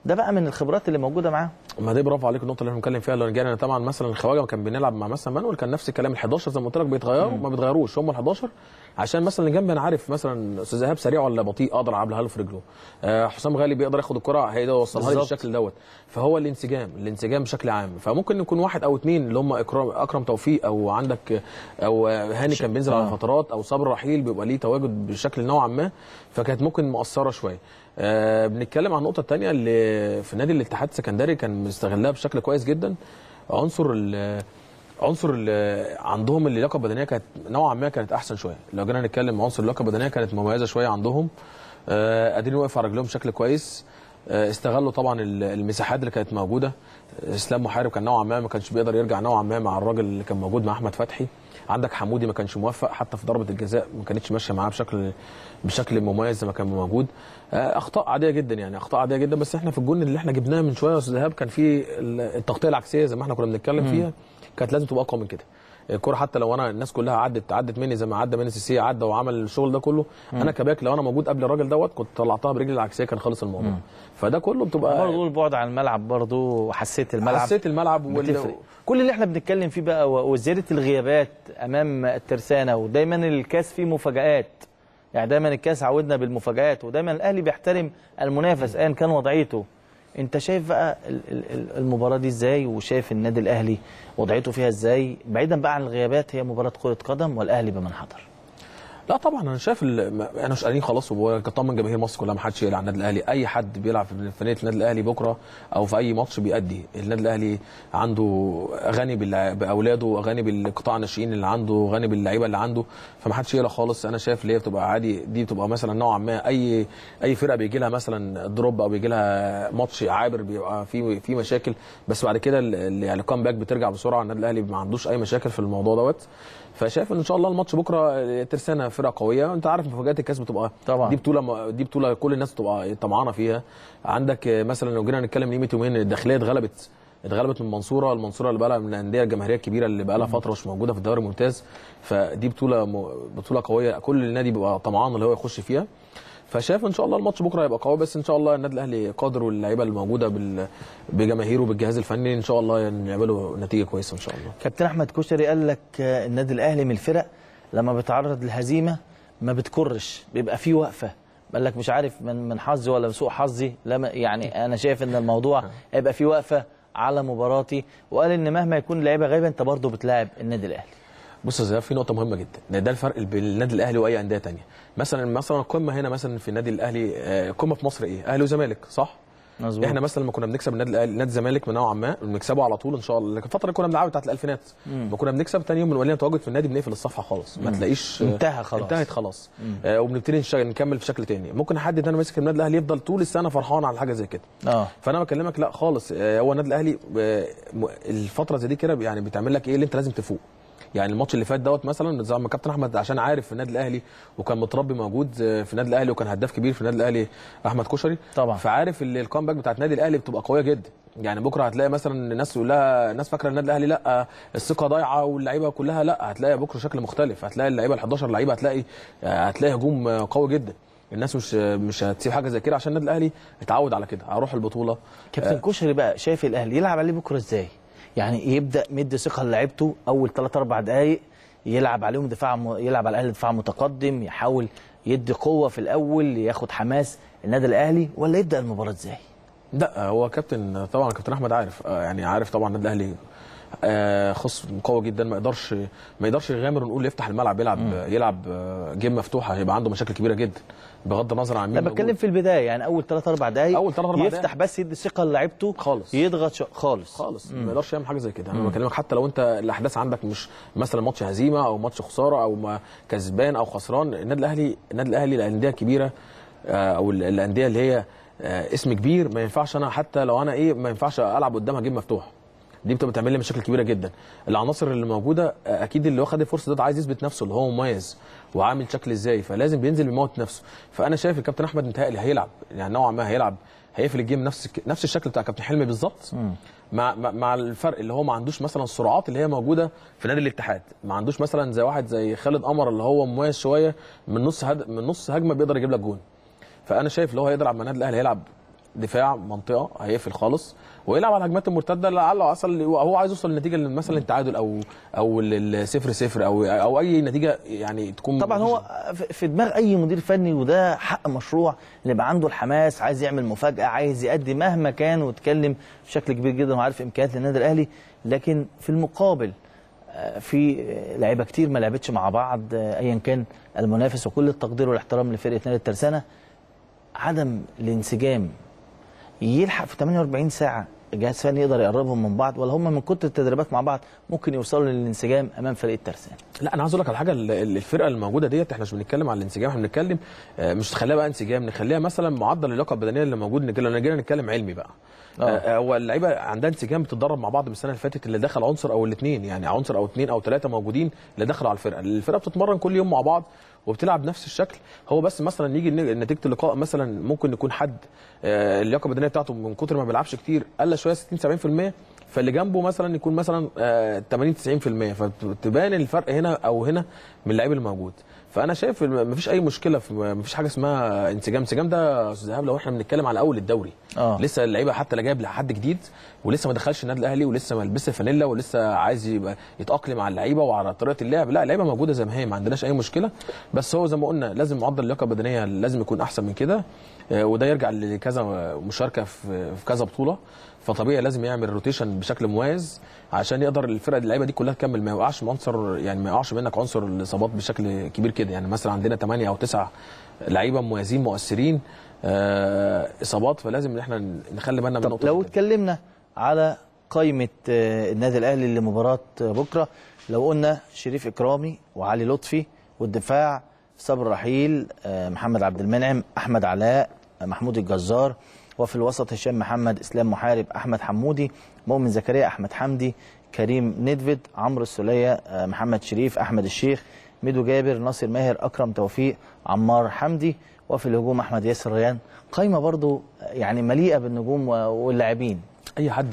ده بقى من الخبرات اللي موجوده معاه. ما دي برافو عليك النقطه اللي احنا بنتكلم فيها. لو رجعنا طبعا مثلا الخواجه كان بنلعب مع مثلا مانويل كان نفس الكلام، ال11 زي ما قلت لك بيتغيروا ما بيتغيروش هم ال11 عشان مثلا اللي جنبي انا عارف مثلا استاذ ايهاب سريع ولا بطيء اقدر العبها له في رجله. آه حسام غالي بيقدر ياخد الكره هيقدر يوصلها لي بالشكل دوت. فهو الانسجام الانسجام بشكل عام. فممكن يكون واحد او اثنين اللي هم اكرم اكرم توفيق او عندك او هاني كان بينزل على فترات او صبر رحيل بيبقى ليه تواجد بشكل نوعا ما، فكانت ممكن مؤثره شويه. آه بنتكلم عن النقطه الثانيه اللي في نادي الاتحاد السكندري كان مستغلها بشكل كويس جدا. عنصر ال عنصر اللي عندهم اللياقه البدنيه كانت نوعا ما كانت احسن شويه. لو جينا نتكلم عنصر اللياقه البدنيه كانت مميزه شويه عندهم، آه قادرين يوقفوا على رجلهم بشكل كويس. آه استغلوا طبعا المساحات اللي كانت موجوده. اسلام محارب كان نوعا ما ما كانش بيقدر يرجع نوعا ما مع الراجل اللي كان موجود مع احمد فتحي. عندك حمودي ما كانش موفق حتى في ضربه الجزاء ما كانتش ماشيه معاه بشكل بشكل مميز زي ما كان موجود. اخطاء عاديه جدا يعني اخطاء عاديه جدا. بس احنا في الجون اللي احنا جبناه من شويه يا استاذ ايهاب كان في التغطيه العكسيه زي ما احنا كنا بنتكلم فيها كانت لازم تبقى اقوى من كده. الكره حتى لو انا الناس كلها عدت عدت مني زي ما عدى مني سيسي عدى وعمل الشغل ده كله، مم. انا كباك لو انا موجود قبل الراجل دوت كنت طلعتها برجلي العكسيه كان خلص الموضوع. مم. فده كله بتبقى برضه البعد عن الملعب برضه وحسيت الملعب حسيت الملعب وال... كل اللي احنا بنتكلم فيه بقى وزياده الغيابات امام الترسانه، ودايما الكاس فيه مفاجآت. يعني دايما الكاس عودنا بالمفاجآت، ودايما الاهلي بيحترم المنافس ايا كان وضعيته. انت شايف بقى المباراه دي ازاي، وشايف النادي الاهلي وضعيته فيها ازاي بعيدا بقى عن الغيابات؟ هي مباراه كره قدم والاهلي بمن حضر. لا طبعا انا شايف احنا مش قادرين خلاص وطمن جماهير مصر كلها ما حدش يقلق على النادي الاهلي. اي حد بيلعب في فنيه النادي الاهلي بكره او في اي ماتش بيأدي. النادي الاهلي عنده غني باولاده وغني بالقطاع الناشئين اللي عنده غني باللعيبه اللي عنده، فما حدش يقلق خالص. انا شايف اللي هي بتبقى عادي دي بتبقى مثلا نوعا ما اي اي فرقه بيجي لها مثلا دروب او بيجي لها ماتش عابر بيبقى في في مشاكل، بس بعد كده يعني الكامباك بترجع بسرعه. النادي الاهلي ما عندوش اي مشاكل في الموضوع دوت. فشايف ان شاء الله الماتش بكره ترسانه فرقه قويه. انت عارف مفاجات الكاس بتبقى طبعا دي بطوله دي بطوله كل الناس بتبقى طمعانه فيها. عندك مثلا لو جينا نتكلم من قيمه يومين الداخليه اتغلبت اتغلبت من المنصوره. المنصوره اللي بقى لها من الانديه الجماهيريه الكبيره اللي بقى لها فتره مش موجوده في الدوري الممتاز. فدي بطوله بطوله قويه كل النادي بيبقى طمعان اللي هو يخش فيها. فشايف ان شاء الله الماتش بكره هيبقى قوي. بس ان شاء الله النادي الاهلي قادر واللعيبه اللي موجوده بال... بجماهيره وبالجهاز الفني ان شاء الله يعملوا نتيجه كويسه ان شاء الله. كابتن احمد كشري قال لك النادي الاهلي من الفرق لما بيتعرض للهزيمه ما بتكرش، بيبقى فيه وقفه. قال لك مش عارف من من حظي ولا من سوء حظي، لما يعني انا شايف ان الموضوع هيبقى فيه وقفه على مباراتي. وقال ان مهما يكون اللعيبه غايبه انت برضه بتلاعب النادي الاهلي. بص يا زياد في نقطه مهمه جدا ان ده الفرق بين النادي الاهلي واي انديه ثانيه. مثلا مثلا القمه هنا مثلا في النادي الاهلي القمه في مصر ايه؟ اهلي وزمالك صح؟ مظبوط. احنا مثلا لما كنا بنكسب النادي الاهلي نادي الزمالك من نوعا ما بنكسبه على طول ان شاء الله. لكن الفتره اللي كنا بنلعبها بتاعت الالفينات ما كنا بنكسب ثاني يوم بنقول لنا تواجد في النادي بنقفل الصفحه خلاص ما تلاقيش انتهى خلاص انتهت خلاص. آه وبنبتدي نكمل في شكل ثاني. ممكن حد ان انا ماسك النادي الاهلي يفضل طول السنه فرحان على حاجه زي كده. اه فانا بكلمك لا خالص. آه هو النادي الاهلي آه الفتره زي دي كده يعني بتعمل لك ايه اللي انت لازم تفوق. يعني الماتش اللي فات دوت مثلا زي ما كابتن احمد عشان عارف في النادي الاهلي وكان متربي موجود في النادي الاهلي وكان هداف كبير في النادي الاهلي احمد كشري طبعا. فعارف الكامباك بتاعت النادي الاهلي بتبقى قويه جدا. يعني بكره هتلاقي مثلا الناس تقول لها الناس فاكره النادي الاهلي لا الثقه ضايعه واللعيبه كلها، لا هتلاقي بكره شكل مختلف. هتلاقي اللعيبه الحداشر لعيبه هتلاقي هتلاقي هجوم قوي جدا. الناس مش مش هتسيب حاجه زي كده عشان النادي الاهلي اتعود على كده هروح البطوله. كابتن آه كشري بقى شايف الاهلي يلعب عليه بكره ازاي؟ يعني يبدا مدي ثقه لعيبته اول ثلاث اربع دقائق يلعب عليهم دفاع م... يلعب على الاهلي دفاع متقدم، يحاول يدي قوه في الاول ياخد حماس النادي الاهلي، ولا يبدا المباراه ازاي؟ لا هو كابتن طبعا كابتن احمد عارف يعني عارف طبعا النادي الاهلي آه خصم قوي جدا ما يقدرش ما يقدرش يغامر ونقول يفتح الملعب يلعب مم. يلعب جيم مفتوحه هيبقى عنده مشاكل كبيره جدا بغض النظر عن مين. انا بتكلم في البدايه يعني اول ثلاث اربع دقائق اول ثلاث اربع يفتح بس يدي ثقه لعيبته خالص يضغط ش... خالص خالص ما يقدرش يعمل حاجه زي كده. انا بكلمك حتى لو انت الاحداث عندك مش مثلا ماتش هزيمه او ماتش خساره او ما كسبان او خسران. النادي الاهلي النادي الاهلي الانديه الكبيره او الانديه اللي هي اسم كبير ما ينفعش انا حتى لو انا ايه ما ينفعش العب قدامها جيم مفتوح. دي بتبقى بتعمل لي مشاكل كبيره جدا. العناصر اللي موجوده اكيد اللي واخد الفرصه ده عايز يثبت نفسه اللي هو مميز وعامل شكل ازاي فلازم بينزل يموت نفسه. فانا شايف الكابتن احمد متهيألي هيلعب يعني نوعا ما هيلعب هيقفل الجيم نفس نفس الشكل بتاع كابتن حلمي بالظبط مع مع الفرق اللي هو ما عندوش مثلا السرعات اللي هي موجوده في نادي الاتحاد. ما عندوش مثلا زي واحد زي خالد قمر اللي هو مميز شويه من نص هد... من نص هجمه بيقدر يجيب لك جون. فانا شايف اللي هو هيقدر مع النادي الاهلي هيلعب دفاع منطقه هيقفل خالص ويلعب على الهجمات المرتده لعله اصل هو عايز يوصل لنتيجه مثلا التعادل او او الصفر صفر او او اي نتيجه يعني تكون. طبعا هو في دماغ اي مدير فني وده حق مشروع اللي يبقى عنده الحماس، عايز يعمل مفاجاه، عايز يأدي مهما كان ويتكلم بشكل كبير جدا وعارف امكانيات النادي الاهلي. لكن في المقابل في لعيبه كتير ما لعبتش مع بعض ايا كان المنافس، وكل التقدير والاحترام لفرقه نادي الترسانه. عدم الانسجام يلحق في ثمانية وأربعين ساعه الجهاز الفني يقدر يقربهم من بعض، ولا هم من كتر التدريبات مع بعض ممكن يوصلوا للانسجام امام فريق الترسانه؟ لا انا عايز اقول لك على حاجه، الفرقه الموجوده ديت احنا مش بنتكلم على الانسجام، احنا بنتكلم مش نخليها بقى انسجام، نخليها مثلا معدل اللياقه البدنيه اللي موجود. نجي نتكلم علمي بقى. آه. هو اللعيبه عندها انسجام بتتدرب مع بعض من السنه اللي فاتت، اللي دخل عنصر او الاثنين، يعني عنصر او اثنين او ثلاثه موجودين اللي دخلوا على الفرقه، الفرقه بتتمرن كل يوم مع بعض وبتلعب نفس الشكل. هو بس مثلا يجي نتيجه اللقاء مثلا ممكن يكون حد اللياقه البدنيه بتاعته من كتر ما بيلعبش كتير قل شويه ستين سبعين في المية، فاللي جنبه مثلا يكون مثلا ثمانين تسعين في المية، فتبان الفرق هنا او هنا من اللعيب الموجود. فانا شايف مفيش اي مشكله، في مفيش حاجه اسمها انسجام. انسجام ده يا استاذ ايهاب لو احنا بنتكلم على اول الدوري. آه. لسه اللعيبه حتى لا جايب لحد جديد ولسه ما دخلش النادي الاهلي ولسه ما لبسش الفانيلا ولسه عايز يبقى يتاقلم على اللعيبه وعلى طريقه اللعب. لا اللعيبه موجوده زي ما هي، ما عندناش اي مشكله، بس هو زي ما قلنا لازم معدل اللياقه البدنيه لازم يكون احسن من كده، وده يرجع لكذا مشاركه في كذا بطوله، فطبيعي لازم يعمل روتيشن بشكل مميز عشان يقدر الفرقه اللعيبه دي كلها تكمل، ما يوقعش عنصر، يعني ما يقعش منك عنصر الاصابات بشكل كبير كده. يعني مثلا عندنا ثمانية او تسعة لعيبه مميزين مؤثرين آه اصابات، فلازم ان احنا نخلي بالنا من النقطه. لو اتكلمنا على قائمه النادي الاهلي لمباراه بكره، لو قلنا شريف اكرامي وعلي لطفي، والدفاع صبر رحيل، محمد عبد المنعم، احمد علاء، محمود الجزار، وفي الوسط هشام محمد، اسلام محارب، احمد حمودي، مؤمن زكريا، احمد حمدي، كريم ندفد، عمرو السوليه، محمد شريف، احمد الشيخ، ميدو جابر، ناصر ماهر، اكرم توفيق، عمار حمدي، وفي الهجوم احمد ياسر ريان. قائمه برضو يعني مليئه بالنجوم واللاعبين. اي حد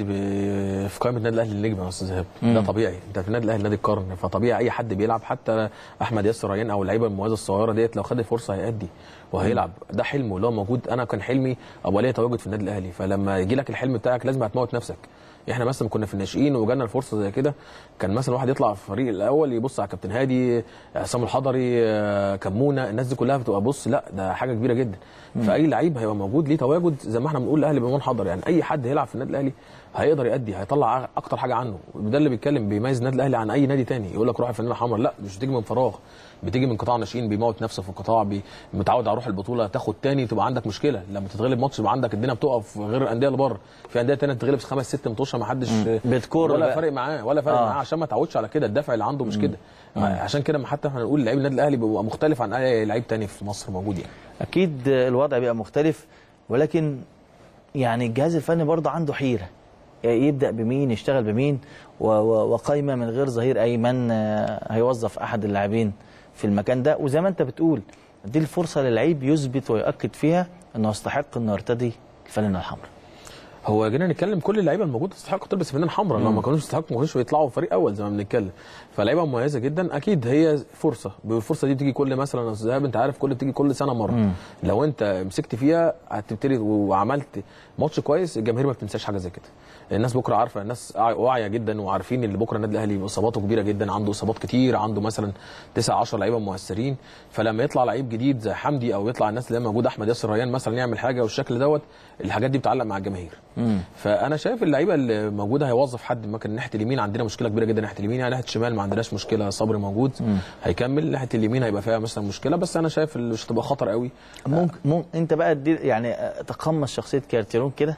في قائمه النادي الاهلي النجم يا استاذ ايهاب، ده طبيعي، انت في النادي الاهلي نادي القرن، فطبيعي اي حد بيلعب، حتى احمد ياسر ريان او اللعيبه المميزه الصغيره ديت لو خد الفرصه هيأدي وهيلعب. ده حلمه اللي هو موجود. انا كان حلمي ابقى ليا تواجد في النادي الاهلي، فلما يجي لك الحلم بتاعك لازم هتموت نفسك. احنا مثلا كنا في الناشئين وجالنا الفرصه زي كده، كان مثلا واحد يطلع في الفريق الاول يبص على كابتن هادي، عصام الحضري، كمونه، الناس دي كلها بتبقى بص لا ده حاجه كبيره جدا. فاي لعيب هيبقى موجود ليه تواجد زي ما احنا بنقول الاهلي بمن حضر، يعني اي حد هيلعب في النادي الاهلي هيقدر يأدي، هيطلع اكتر حاجه عنه. وده اللي بيتكلم بيميز النادي الاهلي عن اي نادي تاني. يقول لك روح الفانيلا الحمراء، لا مش بتيجي من فراغ، بتيجي من قطاع ناشئين بيموت نفسه في القطاع، متعود على روح البطوله، تاخد تاني تبقى عندك مشكله، لما تتغلب ماتش يبقى عندك الدنيا بتقف، غير الانديه اللي بره. في انديه ثانيه تتغلب خمس ست ماتشات ما حدش بتكور ولا فارق معاه ولا فارق آه. معاه عشان ما تعودش على كده، الدافع اللي عنده مش كده. عشان كده حتى احنا نقول لعيب النادي الاهلي بيبقى مختلف عن اي لعيب تاني في مصر موجود. يعني اكيد الوضع بيبقى مختلف، ولكن يعني الجهاز الفني برضه عنده حيره، يبدا بمين، يشتغل بمين، وقايمه من غير ظهير ايمن هيوظف احد اللاعبين في المكان ده. وزي ما انت بتقول دي الفرصه للعيب يثبت ويؤكد فيها انه يستحق انه يرتدي الفانلة الحمراء. هو جينا نتكلم كل اللعيبه الموجوده تستحق تلبس فانلة حمراء، لو ما كانوش يستحقوا ما كانوش يطلعوا فريق اول زي ما بنتكلم. فلعيبه مميزه جدا، اكيد هي فرصه، بالفرصه دي بتيجي كل مثلا يا استاذ انت عارف كل بتيجي كل سنه مره. مم. لو انت مسكت فيها هتبتدي وعملت ماتش كويس، الجماهير ما بتنساش حاجه زي كده. الناس بكره عارفه، الناس واعيه جدا وعارفين ان بكره النادي الاهلي اصاباته كبيره جدا، عنده اصابات كتير، عنده مثلا تسعة عشرة لعيبه مؤثرين. فلما يطلع لعيب جديد زي حمدي او يطلع الناس اللي موجوده احمد ياسر ريان مثلا يعمل حاجه والشكل دوت، الحاجات دي بتعلق مع الجماهير. مم. فانا شايف اللعيبه اللي موجوده هيوظف حد. ممكن ناحيه اليمين عندنا مشكله كبيره جدا، ناحيه اليمين يعني ناحيه الشمال ما عندناش مشكله، صبري موجود مم. هيكمل، ناحيه اليمين هيبقى فيها مثلا مشكله، بس انا شايف مش هتبقى خطر قوي. ممكن, ممكن انت بقى يعني تقمص شخصيه كارتيرون كده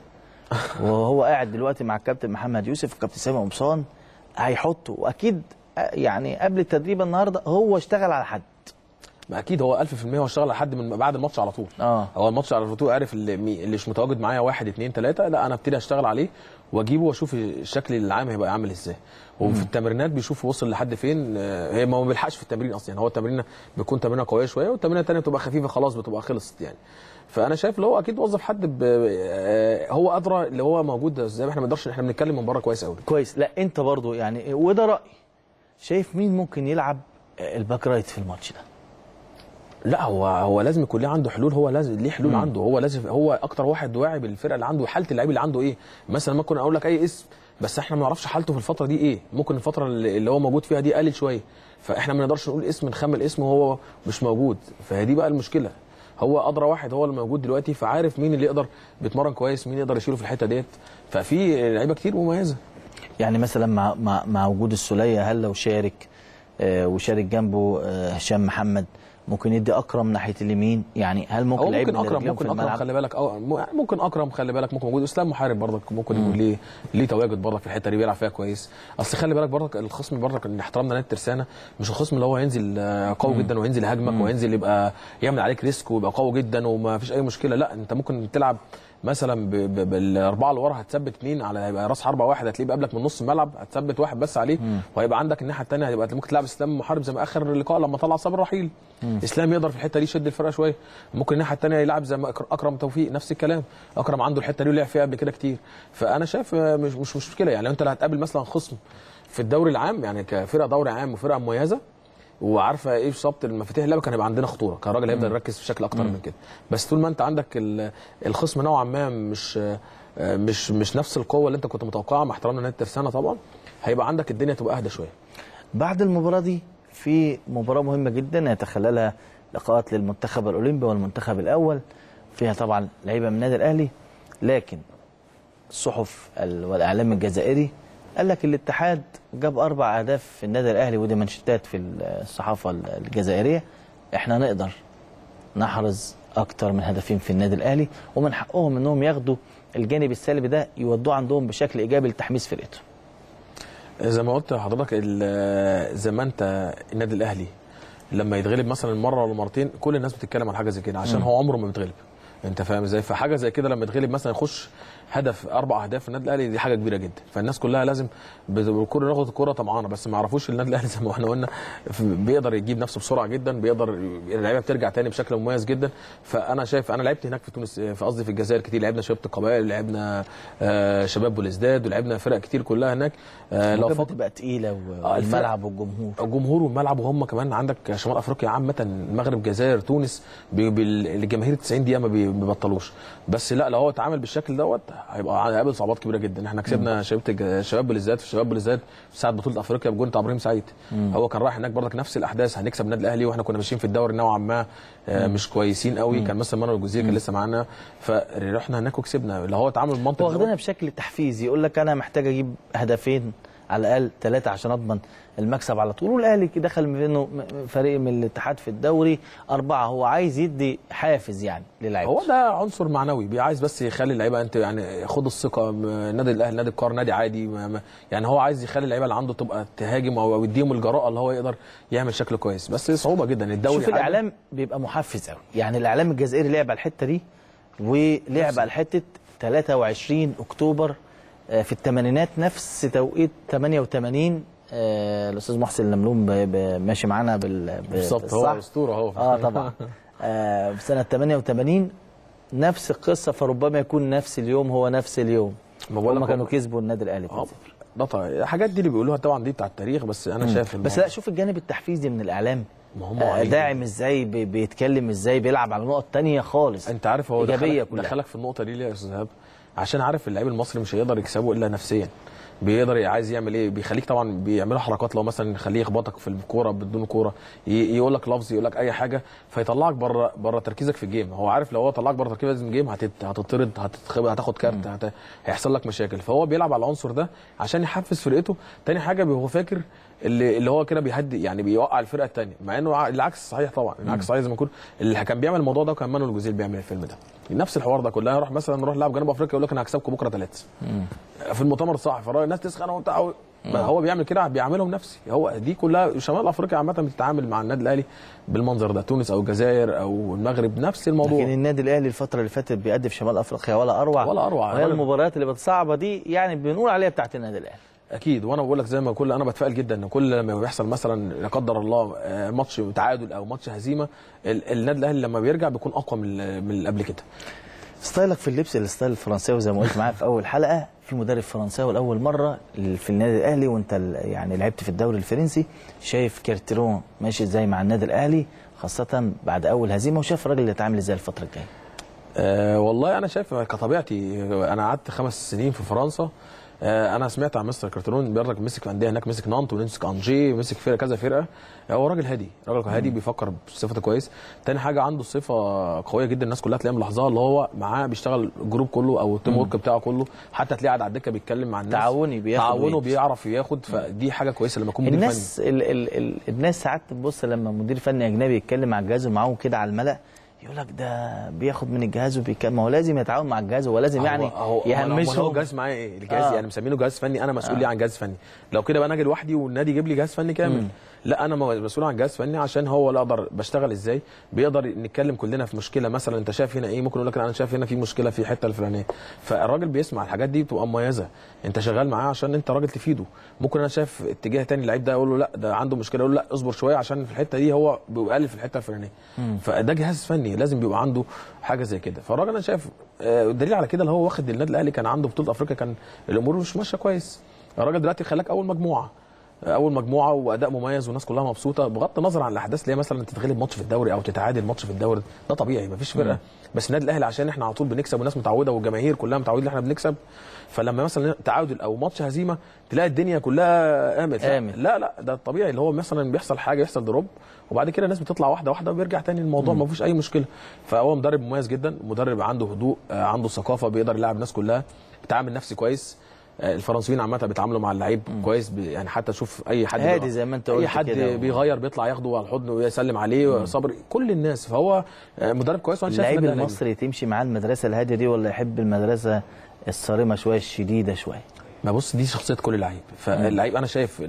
وهو قاعد دلوقتي مع الكابتن محمد يوسف وكابتن سامي قمصان هيحطه، واكيد يعني قبل التدريب النهارده هو اشتغل على حد. ما اكيد هو ألف في المية هو اشتغل على حد من بعد الماتش على طول. اه هو الماتش على طول عارف اللي, اللي مش متواجد معايا واحد اثنين ثلاثه، لا انا ابتدي اشتغل عليه واجيبه واشوف الشكل العام هيبقى عامل ازاي. وفي التمرينات بيشوف وصل لحد فين. هي ما بيلحقش في التمرين اصلا، يعني هو التمرين بيكون تمرينه قويه شويه والتمرينه الثانيه بتبقى خفيفه خلاص بتبقى خلصت يعني. فانا شايف اللي هو اكيد وظف حد ب... هو ادرى اللي هو موجود زي ما احنا ما نقدرش احنا بنتكلم من بره كويس قوي. كويس. لا انت برضو يعني وده رايي، شايف مين ممكن يلعب الباك رايت في الماتش ده؟ لا هو هو لازم يكون ليه عنده حلول، هو لازم ليه حلول. مم. عنده هو لازم هو اكتر واحد واعي بالفرقه اللي عنده وحاله اللعيب اللي عنده ايه. مثلا ممكن اقول لك اي اسم بس احنا ما نعرفش حالته في الفتره دي ايه، ممكن الفتره اللي هو موجود فيها دي قلل شويه، فاحنا ما نقدرش نقول اسم نخمل اسمه وهو مش موجود، فدي بقى المشكله. هو ادرى واحد هو اللي موجود دلوقتي، فعارف مين اللي يقدر بيتمرن كويس، مين يقدر يشيله في الحته ديت، ففي لعيبه كتير مميزه. يعني مثلا مع مع, مع وجود السوليه، هل لو شارك آه وشارك جنبه آه هشام محمد ممكن يدي اكرم ناحيه اليمين؟ يعني هل ممكن لعيب ممكن اكرم ممكن اكرم خلي بالك أو ممكن اكرم خلي بالك ممكن موجود. اسلام محارب برضك ممكن يكون ليه ليه تواجد برضك في الحته دي بيلعب فيها كويس. اصل خلي بالك برضك الخصم برضك ان احترامنا نادي الترسانه مش الخصم اللي هو هينزل قوي جدا وينزل يهاجمك وينزل يبقى يعمل عليك ريسك ويبقى قوي جدا وما فيش اي مشكله. لا انت ممكن تلعب مثلا بالاربعه اللي ورا هتثبت اثنين على هيبقى راس حربه واحد هتلاقيه بيقابلك من نص الملعب، هتثبت واحد بس عليه وهيبقى عندك الناحيه الثانيه هيبقى ممكن تلعب اسلام محارب زي ما اخر اللقاء لما طلع صابر رحيل. مم. اسلام يقدر في الحته دي يشد الفرقه شويه. ممكن الناحيه الثانيه يلعب زي ما اكرم توفيق نفس الكلام، اكرم عنده الحته دي ولعب فيها قبل كده كتير. فانا شايف مش مش مشكله. يعني لو انت اللي هتقابل مثلا خصم في الدوري العام يعني كفرقه دوري عام وفرقه مميزه وعارفه ايه بالظبط المفاتيح اللعبه كان هيبقى عندنا خطوره، كان الراجل هيبدا يركز بشكل اكتر من كده. بس طول ما انت عندك الخصم نوعا ما مش مش مش نفس القوه اللي انت كنت متوقعها مع احترامنا نادي الترسانه طبعا، هيبقى عندك الدنيا تبقى اهدى شويه. بعد المباراه دي في مباراه مهمه جدا يتخللها لقاءات للمنتخب الاولمبي والمنتخب الاول، فيها طبعا لعيبه من النادي الاهلي، لكن الصحف والاعلام الجزائري قال لك الاتحاد جاب اربع اهداف في النادي الاهلي، ودي منشطات في الصحافه الجزائريه. احنا نقدر نحرز اكتر من هدفين في النادي الاهلي ومن حقهم انهم ياخدوا الجانب السلبي ده يودوه عندهم بشكل ايجابي لتحميس فرقته. زي ما قلت لحضرتك زي ما انت النادي الاهلي لما يتغلب مثلا مره ولا مرتين كل الناس بتتكلم عن حاجه زي كده عشان م. هو عمره ما بيتغلب. انت فاهم ازاي؟ فحاجه زي كده لما يتغلب مثلا يخش هدف اربع اهداف في النادي الاهلي دي حاجه كبيره جدا، فالناس كلها لازم بالكره ناخد الكره طمعانه، بس ما يعرفوش النادي الاهلي زي ما احنا قلنا بيقدر يجيب نفسه بسرعه جدا، بيقدر اللعيبه بترجع تاني بشكل مميز جدا. فانا شايف انا لعبت هناك في تونس في قصدي في الجزائر كتير، لعبنا شباب القبائل، لعبنا آه شباب بوليزداد، ولعبنا فرق كتير كلها هناك. آه لو فاضي بقى تقيله والملعب والجمهور الجمهور والملعب وهم كمان عندك شمال افريقيا عامه المغرب الجزائر تونس الجماهير تسعين دقيقه ما بيبطلوش. بس لا لو هو اتعامل بالشكل دوت هيبقى هيقابل صعوبات كبيره جدا. احنا كسبنا شباب شباب بوليزداد في شباب بوليزداد في ساعه بطوله افريقيا بجون ابراهيم سعيد. مم. هو كان رايح هناك برضك نفس الاحداث، هنكسب النادي الاهلي واحنا كنا ماشيين في الدوري نوعا ما مش كويسين قوي. مم. كان مثلا مانويل الجزيري كان لسه معانا فرحنا هناك وكسبنا. اللي هو اتعامل المنطق واخدينها بشكل تحفيزي، يقول لك انا محتاج اجيب هدفين على الاقل ثلاثه عشان اضمن المكسب على طول. والاهلي دخل منه فريق من الاتحاد في الدوري اربعه، هو عايز يدي حافز يعني للعيبه. هو ده عنصر معنوي عايز بس يخلي اللعيبه انت يعني خد الثقه. النادي الاهلي نادي القار نادي عادي يعني هو عايز يخلي اللعيبه اللي عنده تبقى تهاجم او يديهم الجراءه اللي هو يقدر يعمل شكل كويس. بس صعوبه جدا الدوري. شوف الاعلام بيبقى محفز قوي، يعني الاعلام الجزائري لعب على الحته دي ولعب على حته ثلاثة وعشرين اكتوبر في الثمانينات نفس توقيت ثمانية وثمانين. آه الاستاذ محسن الملوم ماشي معانا بال بالظبط، هو اسطوره اهو. اه طبعا. آه في سنه ثمانية وثمانين نفس القصه، فربما يكون نفس اليوم هو نفس اليوم هم كانوا كسبوا النادي الاهلي اتنين صفر. ده طبعا الحاجات دي اللي بيقولوها طبعا دي بتاع التاريخ، بس انا مم. شايف بس لا شوف الجانب التحفيزي من الاعلام آه داعم ازاي، بيتكلم ازاي، بيلعب على نقط ثانيه خالص. انت عارف هو ايجابيه كلها دخلك في النقطه دي ليه يا استاذ ايهاب؟ عشان عارف اللعيب المصري مش هيقدر يكسبه الا نفسيا. بيقدر عايز يعمل ايه، بيخليك طبعا بيعملوا حركات لو مثلا يخليه يخبطك في الكوره بدون كوره، يقول لك لفظ، يقول لك اي حاجه فيطلعك بره بره تركيزك في الجيم. هو عارف لو هو طلعك بره تركيزك في الجيم هتطرد، هتاخد كارت، هت... هيحصل لك مشاكل. فهو بيلعب على العنصر ده عشان يحفز فرقته. تاني حاجه هو فاكر اللي اللي هو كده بيهدي يعني بيوقع الفرقه الثانيه، مع انه العكس صحيح طبعا. العكس صحيح زي ما يكون اللي كان بيعمل الموضوع ده كان مانويل الجزيري بيعمل الفيلم ده نفس الحوار ده كلها. يروح مثلا نروح نلعب جنوب افريقيا يقول لك انا هكسبكم بكره ثلاثه في المؤتمر الصحفي، فالناس تسخن وبتاع. هو بيعمل كده بيعملهم نفسي. هو دي كلها شمال افريقيا عامه بتتعامل مع النادي الاهلي بالمنظر ده، تونس او الجزائر او المغرب نفس الموضوع. لكن النادي الاهلي الفتره اللي فاتت بيأدي في شمال افريقيا ولا اروع ولا اروع. وهي المباريات اللي بتصعبه دي يعني بنقول عليها بتاعت النادي الاهلي اكيد. وانا بقول لك زي ما كل انا بتفائل جدا ان كل لما بيحصل مثلا لا قدر الله ماتش تعادل او ماتش هزيمه، النادي الاهلي لما بيرجع بيكون اقوى من من قبل كده. ستايلك في اللبس الستايل الفرنساوي زي ما قلت معاك في اول حلقه، في مدرب فرنساوي لاول مره في النادي الاهلي وانت يعني لعبت في الدوري الفرنسي، شايف كارتيرون ماشي ازاي مع النادي الاهلي، خاصه بعد اول هزيمه، وشاف الراجل اللي اتعامل ازاي الفتره الجايه؟ أه والله انا شايف كطبيعتي، انا قعدت خمس سنين في فرنسا. أه انا سمعت عن مستر كارترون بيرك مسك في انديه هناك، مسك نانت ومسك انجي ومسك فرقه كذا فرقه. هو راجل هادي، راجل هادي بيفكر بصفته كويس. تاني حاجه عنده صفه قويه جدا الناس كلها تلاقيها ملاحظاها، اللي هو معاه بيشتغل الجروب كله او التيم ورك بتاعه كله، حتى تلاقيه قاعد على الدكه بيتكلم مع الناس تعاوني، بياخد تعاونه بيعرف ياخد. فدي حاجه كويسه لما يكون مدير الناس فني. ال ال ال الناس ساعات تبص لما مدير فني اجنبي يتكلم مع الجهاز ومعاهم كده على الملأ، يقول لك ده بياخد من الجهاز وبيكلم. ما هو لازم يتعاون مع الجهاز، هو لازم يعني يهمشه. هو جهاز معايا ايه الجهاز؟ آه. يعني مسمينه جهاز فني، انا مسؤول آه. عن جهاز فني. لو كده بقى انا اجي لوحدي والنادي يجيب لي جهاز فني كامل. مم. لا، انا مسؤول عن جهاز فني عشان هو اللي اقدر بشتغل ازاي. بيقدر نتكلم كلنا في مشكله، مثلا انت شايف هنا ايه، ممكن اقول لك انا شايف هنا في مشكله في الحته الفلانيه. فالراجل بيسمع الحاجات دي، بتبقى مميزه. انت شغال معاه عشان انت راجل تفيده. ممكن انا شايف اتجاه تاني اللعيب ده اقول له لا ده عنده مشكله، اقول له لا اصبر شويه عشان في الحته دي هو بيبقى قال في الحته الفلانيه. فده جهاز فني لازم بيبقى عنده حاجه زي كده. فالراجل انا شايف الدليل على كده اللي هو واخد النادي الاهلي، كان عنده بطوله افريقيا كان الامور مش ماشيه كويس. الراجل دلوقتي خلاك اول مجموعه اول مجموعه واداء مميز والناس كلها مبسوطه، بغض النظر عن الاحداث اللي هي مثلا تتغلب ماتش في الدوري او تتعادل ماتش في الدوري، ده طبيعي مفيش فرقه. بس النادي الاهلي عشان احنا على طول بنكسب والناس متعوده والجماهير كلها متعوده ان احنا بنكسب، فلما مثلا تعادل او ماتش هزيمه تلاقي الدنيا كلها قامت. لا, لا لا ده الطبيعي اللي هو مثلا بيحصل حاجه، يحصل دروب وبعد كده الناس بتطلع واحده واحده وبيرجع تاني الموضوع ما فيهوش اي مشكله. فهو مدرب مميز جدا، مدرب عنده هدوء، عنده ثقافه، بيقدر يلعب الناس كلها، بيتعامل نفسي كويس. الفرنسيين عامه بيتعاملوا مع اللعيب كويس، يعني حتى شوف اي حد هادي زي ما انت قلت، اي حد بيغير بيطلع ياخده على الحضن ويسلم عليه صبري كل الناس. فهو مدرب كويس. وانا شايف اللعيب المصري تمشي معاه المدرسه الهاديه دي ولا يحب المدرسه الصارمه شويه الشديده شويه؟ ما بص دي شخصيه كل لعيب. فاللعيب انا شايف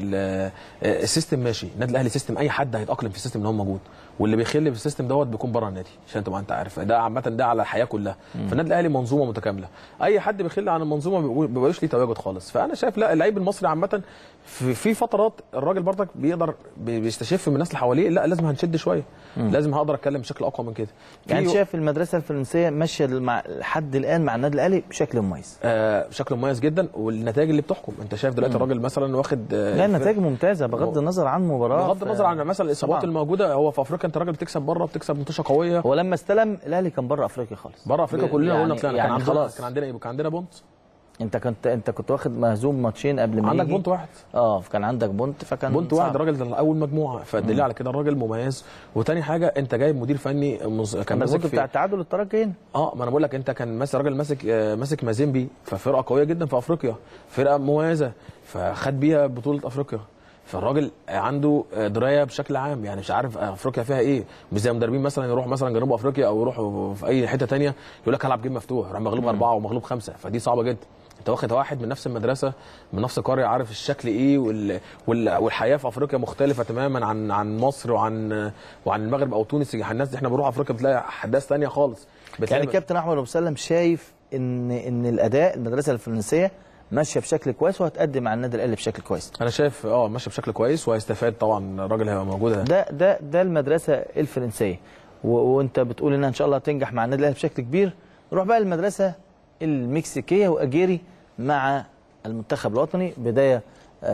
السيستم ماشي، النادي الاهلي سيستم اي حد هيتاقلم في السيستم اللي هو موجود، واللي بيخل بالسيستم دوت بيكون بره النادي عشان تبقى انت عارف. ده عامه ده على الحياه كلها. فالنادي الاهلي منظومه متكامله، اي حد بيخل عن المنظومه ما بيبقاش ليه تواجد خالص. فانا شايف لا، اللعيب المصري عامه في, في فترات الراجل برضك بيقدر بيستشف من الناس اللي حواليه، لا لازم هنشد شويه، مم. لازم هقدر اتكلم بشكل اقوى من كده. يعني شايف المدرسه الفرنسيه ماشيه لحد الان مع النادي الاهلي بشكل مميز؟ آه بشكل مميز جدا، والنتائج اللي بتحكم. انت شايف دلوقتي الراجل مثلا واخد آه لا النتائج ممتازه بغض النظر عن مباراه، بغض النظر عن مثلا الاصابات الموجوده. هو في افريقيا انت راجل بتكسب بره، بتكسب منتشه قويه. هو لما استلم الاهلي كان بره افريقيا خالص، بره افريقيا كلنا قلنا طلعنا. يعني كان عندنا خلاص. كان عندنا ايه؟ كان عندنا بونت. انت كنت انت كنت واخد مهزوم ماتشين قبل ما عندك بونت واحد. اه كان عندك بونت، فكان بونت واحد. الراجل اول مجموعه، فالدليل على كده الراجل مميز. وتاني حاجه انت جايب مدير فني مز... كان ماسك بتاع التعادل الترجي هنا. اه ما انا بقول لك انت كان ماسك راجل ماسك آه ماسك مازيمبي، ففرقه قويه جدا في افريقيا، فرقه مميزه، فخد بيها بطوله افريقيا. فالراجل عنده درايه بشكل عام، يعني مش عارف افريقيا فيها ايه. مش زي مدربين مثلا يروح مثلا جنوب افريقيا او يروحوا في اي حته ثانيه يقول لك هلعب جيم مفتوح، راح مغلوب اربعه ومغلوب خمسه، فدي صعبه جدا. انت واخد واحد من نفس المدرسه من نفس القريه، عارف الشكل ايه، وال... وال... والحياه في افريقيا مختلفه تماما عن عن مصر وعن وعن المغرب او تونس. الناس دي احنا بنروح افريقيا بتلاقي احداث ثانيه خالص. يعني كابتن احمد ابو سلم شايف ان ان الاداء المدرسه الفرنسيه ماشيه بشكل كويس وهتقدم مع النادي الاهلي بشكل كويس؟ انا شايف اه ماشيه بشكل كويس وهيستفاد طبعا. الراجل هيبقى موجود. ده ده ده المدرسه الفرنسيه، وانت بتقول انها ان شاء الله هتنجح مع النادي الاهلي بشكل كبير. نروح بقى للمدرسه المكسيكيه واجيري مع المنتخب الوطني. بدايه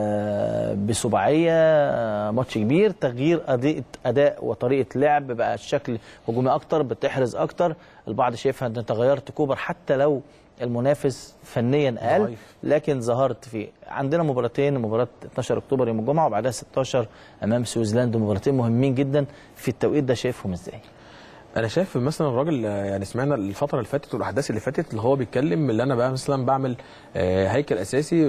آه بسباعيه، آه ماتش كبير، تغيير اداء وطريقه لعب، بقى الشكل هجومي اكتر، بتحرز اكتر. البعض شايفها ان انت غيرت كوبر حتى لو المنافس فنيا اقل، لكن ظهرت فيه. عندنا مباراتين، مباراه اتناشر اكتوبر يوم الجمعه وبعدها ستاشر امام سويسرلاند، مباراتين مهمين جدا في التوقيت ده. شايفهم ازاي؟ انا شايف مثلا الراجل يعني سمعنا الفتره اللي فاتت والاحداث اللي فاتت اللي هو بيتكلم اللي انا بقى مثلا بعمل هيكل اساسي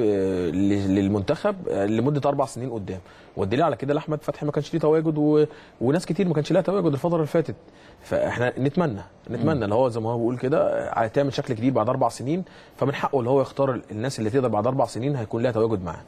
للمنتخب لمده اربع سنين قدام. والدليل على كده احمد فتحي ما كانش ليه تواجد و... وناس كتير ما كانش لها تواجد الفتره اللي فاتت. فاحنا نتمنى نتمنى اللي هو زي ما هو بيقول كده هتعمل شكل جديد بعد اربع سنين، فمن حقه اللي هو يختار الناس اللي تقدر بعد اربع سنين هيكون لها تواجد معاه.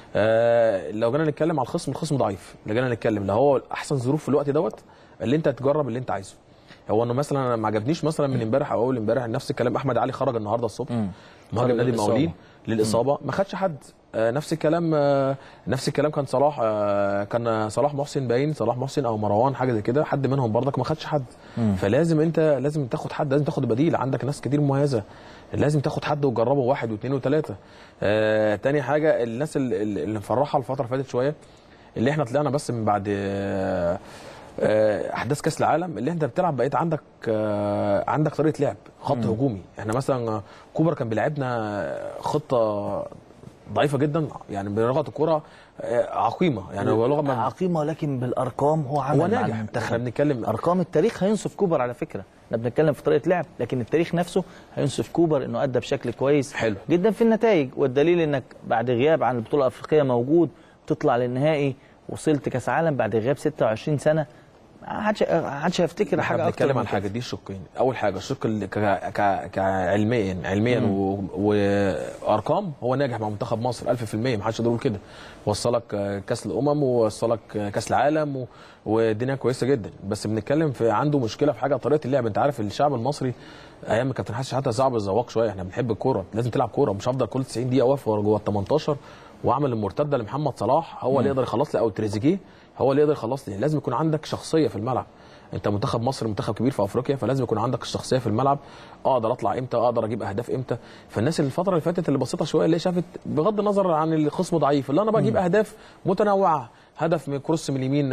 آه لو جينا نتكلم على الخصم، الخصم ضعيف. لو جينا نتكلم اللي هو احسن ظروف في الوقت دوت اللي انت تجرب اللي انت عايزه. هو انه مثلا انا ما عجبنيش مثلا من امبارح او اول امبارح نفس الكلام احمد علي خرج النهارده الصبح مهاجم نادي المقاولين للاصابه، ما خدش حد. آه نفس الكلام آه نفس الكلام كان صلاح آه كان صلاح محسن باين صلاح محسن او مروان حاجه زي كده، حد منهم برضك ما خدش حد. مم. فلازم انت لازم تاخد حد، لازم تاخد بديل. عندك ناس كتير مميزه، لازم تاخد حد وتجربه واحد واثنين وثلاثه. آه تاني حاجه الناس اللي, اللي مفرحه الفتره اللي فاتت شويه اللي احنا طلعنا بس من بعد آه احداث كاس العالم اللي انت بتلعب بقيت عندك عندك طريقه لعب خط مم. هجومي. احنا مثلا كوبر كان بيلعبنا خطه ضعيفه جدا، يعني بلغه الكوره عقيمه، يعني هو لغه عقيمه لكن بالارقام هو عمل هو ناجح. احنا بنتكلم ارقام التاريخ هينصف كوبر على فكره، احنا بنتكلم في طريقه لعب، لكن التاريخ نفسه هينصف كوبر انه ادى بشكل كويس حلو جدا في النتائج، والدليل انك بعد غياب عن البطوله الافريقيه موجود، تطلع للنهائي، وصلت كاس عالم بعد غياب ستة وعشرين سنه. ما حدش هيفتكر حاجه اكتر. بنتكلم عن حاجه دي الشقين، اول حاجه الشق اللي كعلميا علميا وارقام هو ناجح مع منتخب مصر ألف في المية، ما حدش يقدر يقول كده. وصلك كاس الامم ووصلك كاس العالم و... والدنيا كويسه جدا، بس بنتكلم في عنده مشكله في حاجه طريقه اللعب. انت عارف الشعب المصري ايام كابتن حسن شحاته صعب الزواق شويه، احنا بنحب الكوره، لازم تلعب كوره، مش هفضل كل تسعين دقيقه واقف جوه ال تمنتاشر واعمل المرتده لمحمد صلاح هو اللي يقدر يخلص لي، او تريزيجيه هو اللي يقدر يخلص لي. لازم يكون عندك شخصيه في الملعب. انت منتخب مصر منتخب كبير في افريقيا، فلازم يكون عندك الشخصيه في الملعب. اقدر اطلع امتى، اقدر اجيب اهداف امتى. فالناس الفتره اللي فاتت اللي بسيطه شويه اللي شافت بغض النظر عن الخصم ضعيف، اللي انا بجيب اهداف متنوعه، هدف من كروس من اليمين،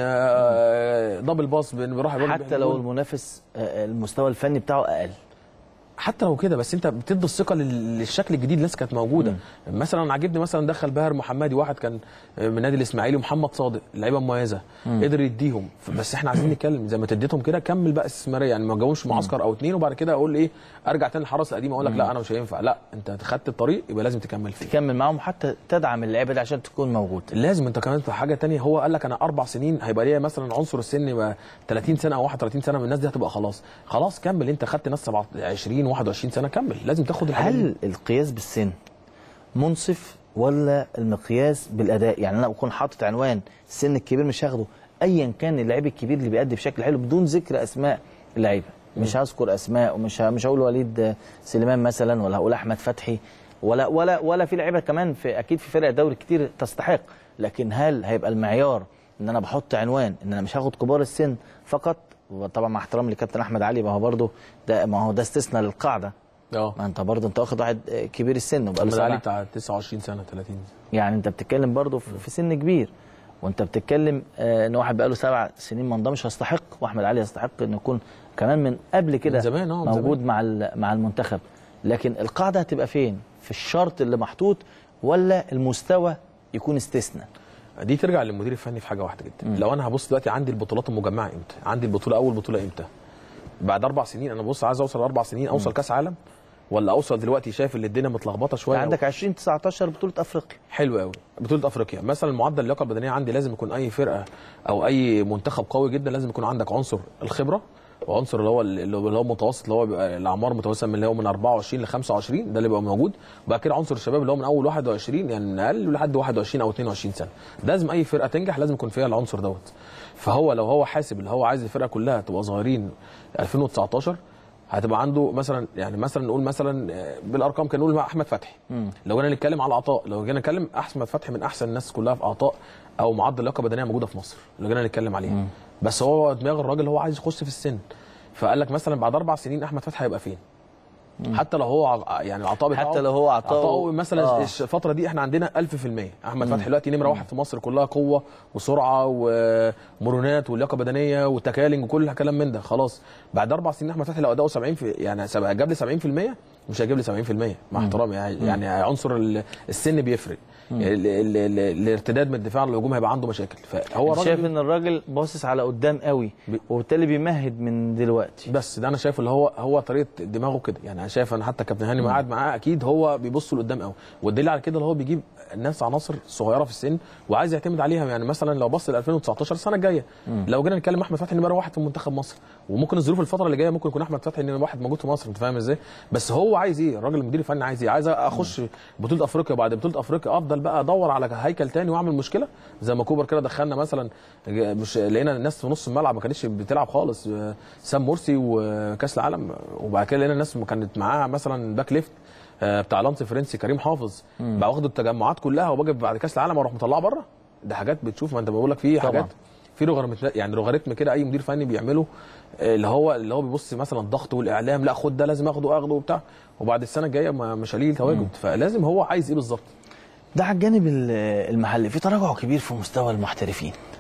دبل باص بنروح حتى لو المنافس المستوى الفني بتاعه اقل، حتى لو كده، بس انت بتدي الثقه للشكل الجديد اللي لسه كانت موجوده. مم. مثلا عجبني مثلا دخل باهر محمدي، واحد كان من نادي الاسماعيلي، ومحمد صادق لعيبه مميزه قدر يديهم. بس احنا عايزين نتكلم زي ما تديتهم كده، كمل بقى استثماريه، يعني ما تجاوبش معسكر او اتنين وبعد كده اقول ايه ارجع تاني للحرس القديم اقول لك لا انا مش هينفع. لا، انت خدت الطريق يبقى لازم تكمل فيه، تكمل معاهم، حتى تدعم اللعيبه دي عشان تكون موجود. لازم انت كمان في حاجه ثانيه، هو قال لك انا اربع سنين هيبقى ليا مثلا عنصر السن يبقى ثلاثين سنه او واحد وثلاثين سنه، من الناس دي هتبقى خلاص خلاص كمل. انت خدت ناس عشرين واحد وعشرين سنه، كمل، لازم تاخد الحاجات. هل القياس بالسن منصف ولا المقياس بالاداء؟ يعني انا اكون حاطط عنوان السن الكبير مش هاخده ايا كان اللعيب الكبير اللي بيأدي بشكل حلو بدون ذكر اسماء اللعيبه، مش هذكر اسماء، ومش مش هقول وليد سليمان مثلا، ولا هقول احمد فتحي، ولا ولا ولا في لعيبه كمان في اكيد في فرق الدوري كتير تستحق، لكن هل هيبقى المعيار ان انا بحط عنوان ان انا مش هاخد كبار السن فقط؟ وطبعا مع احترامي لكابتن احمد علي، ما هو برده ده ما هو ده استثناء للقاعده. اه ما انت برضه انت واخد واحد كبير السن وبقى له علي بتاع تسعة وعشرين سنه ثلاثين، يعني انت بتتكلم برضه في سن كبير، وانت بتتكلم آه ان واحد بقى له سبع سنين ما انضمش يستحق، واحمد علي يستحق انه يكون كمان من قبل كده زمان اه موجود زمان. مع مع المنتخب. لكن القاعده هتبقى فين؟ في الشرط اللي محطوط ولا المستوى يكون استثناء؟ دي ترجع للمدير الفني في حاجه واحده جدا. م. لو انا هبص دلوقتي عندي البطولات المجمعه امتى؟ عندي البطوله اول بطوله امتى؟ بعد اربع سنين انا بص عايز اوصل اربع سنين اوصل م. كاس عالم، ولا اوصل دلوقتي شايف ان الدنيا متلخبطه شويه؟ عندك ألفين وتسعتاشر بطوله افريقيا، حلو قوي بطوله افريقيا مثلا. معدل اللياقه البدنيه عندي لازم يكون اي فرقه او اي منتخب قوي جدا لازم يكون عندك عنصر الخبره، وعنصر اللي هو اللي هو متوسط اللي هو بيبقى الاعمار متوسطه من اللي هو من أربعة وعشرين ل خمسة وعشرين، ده اللي بيبقى موجود. وبعد كده عنصر الشباب اللي هو من اول واحد وعشرين يعني اقل لحد واحد وعشرين او اتنين وعشرين سنه. لازم اي فرقه تنجح لازم يكون فيها العنصر دوت. فهو لو هو حاسب اللي هو عايز الفرقه كلها تبقى صغيرين ألفين وتسعتاشر هتبقى عنده مثلا، يعني مثلا نقول مثلا بالارقام كان نقول مع احمد فتحي. م. لو جينا نتكلم على العطاء، لو جينا نتكلم احمد فتحي من احسن الناس كلها في عطاء او معدل لياقه بدنيه موجوده في مصر لو جينا نتكلم عليه. م. بس هو دماغ الراجل هو عايز يخش في السن، فقال لك مثلا بعد اربع سنين احمد فتحي هيبقى فين؟ مم. حتى لو هو يعني العطاء بتاعه حتى لو هو عطاءه مثلا آه. الفتره دي احنا عندنا ألف في المية. احمد فتحي دلوقتي نمره واحد في مصر، كلها قوه وسرعه ومرونات ولياقه بدنيه وتكالنج وكل الكلام من ده. خلاص بعد اربع سنين احمد فتحي لو اداؤه سبعين في يعني جاب لي سبعين في المية مش هيجيب لي سبعين في المية مع احترامي يعني, يعني عنصر السن بيفرق. الارتداد من الدفاع للهجوم هيبقى عنده مشاكل. فهو شايف ان الراجل باصص على قدام قوي وبالتالي بيمهد من دلوقتي. بس ده انا شايف اللي هو هو طريقه دماغه كده، يعني انا شايف انا حتى كابتن هاني ما قاعد معاه اكيد هو بيبص لقدام قوي، والدليل على كده اللي هو بيجيب الناس عناصر صغيره في السن وعايز يعتمد عليها. يعني مثلا لو بص ل ألفين وتسعتاشر السنه الجايه لو جينا نتكلم احمد فتحي نمره واحد في منتخب مصر، وممكن الظروف الفتره اللي جايه ممكن يكون احمد فتحي نمره واحد موجود في مصر، انت فاهم ازاي؟ بس هو عايز ايه؟ الراجل المدير الفني عايز ايه؟ عايز اخش بطوله افريقيا، بعد بطوله افريقيا افضل بقى ادور على هيكل تاني واعمل مشكله زي ما كوبر كده دخلنا مثلا، مش لقينا الناس في نص الملعب ما كانتش بتلعب خالص، سام مرسي وكاس العالم، وبعد كده لقينا الناس كانت معاها مثلا باك ليفت بتاع لانس الفرنسي كريم حافظ بقى واخد التجمعات كلها وباجي بعد كاس العالم اروح مطلعه بره. ده حاجات بتشوف، ما انت بقول لك في حاجات في لوغاريتم، يعني لوغاريتم كده اي مدير فني بيعمله اللي هو اللي هو بيبص مثلا الضغط والاعلام، لا خد ده لازم اخده اخده وبتاع، وبعد السنه الجايه مش هليه تواجد. فلازم هو عايز ايه بالظبط. ده على الجانب المحلي. في تراجع كبير في مستوى المحترفين،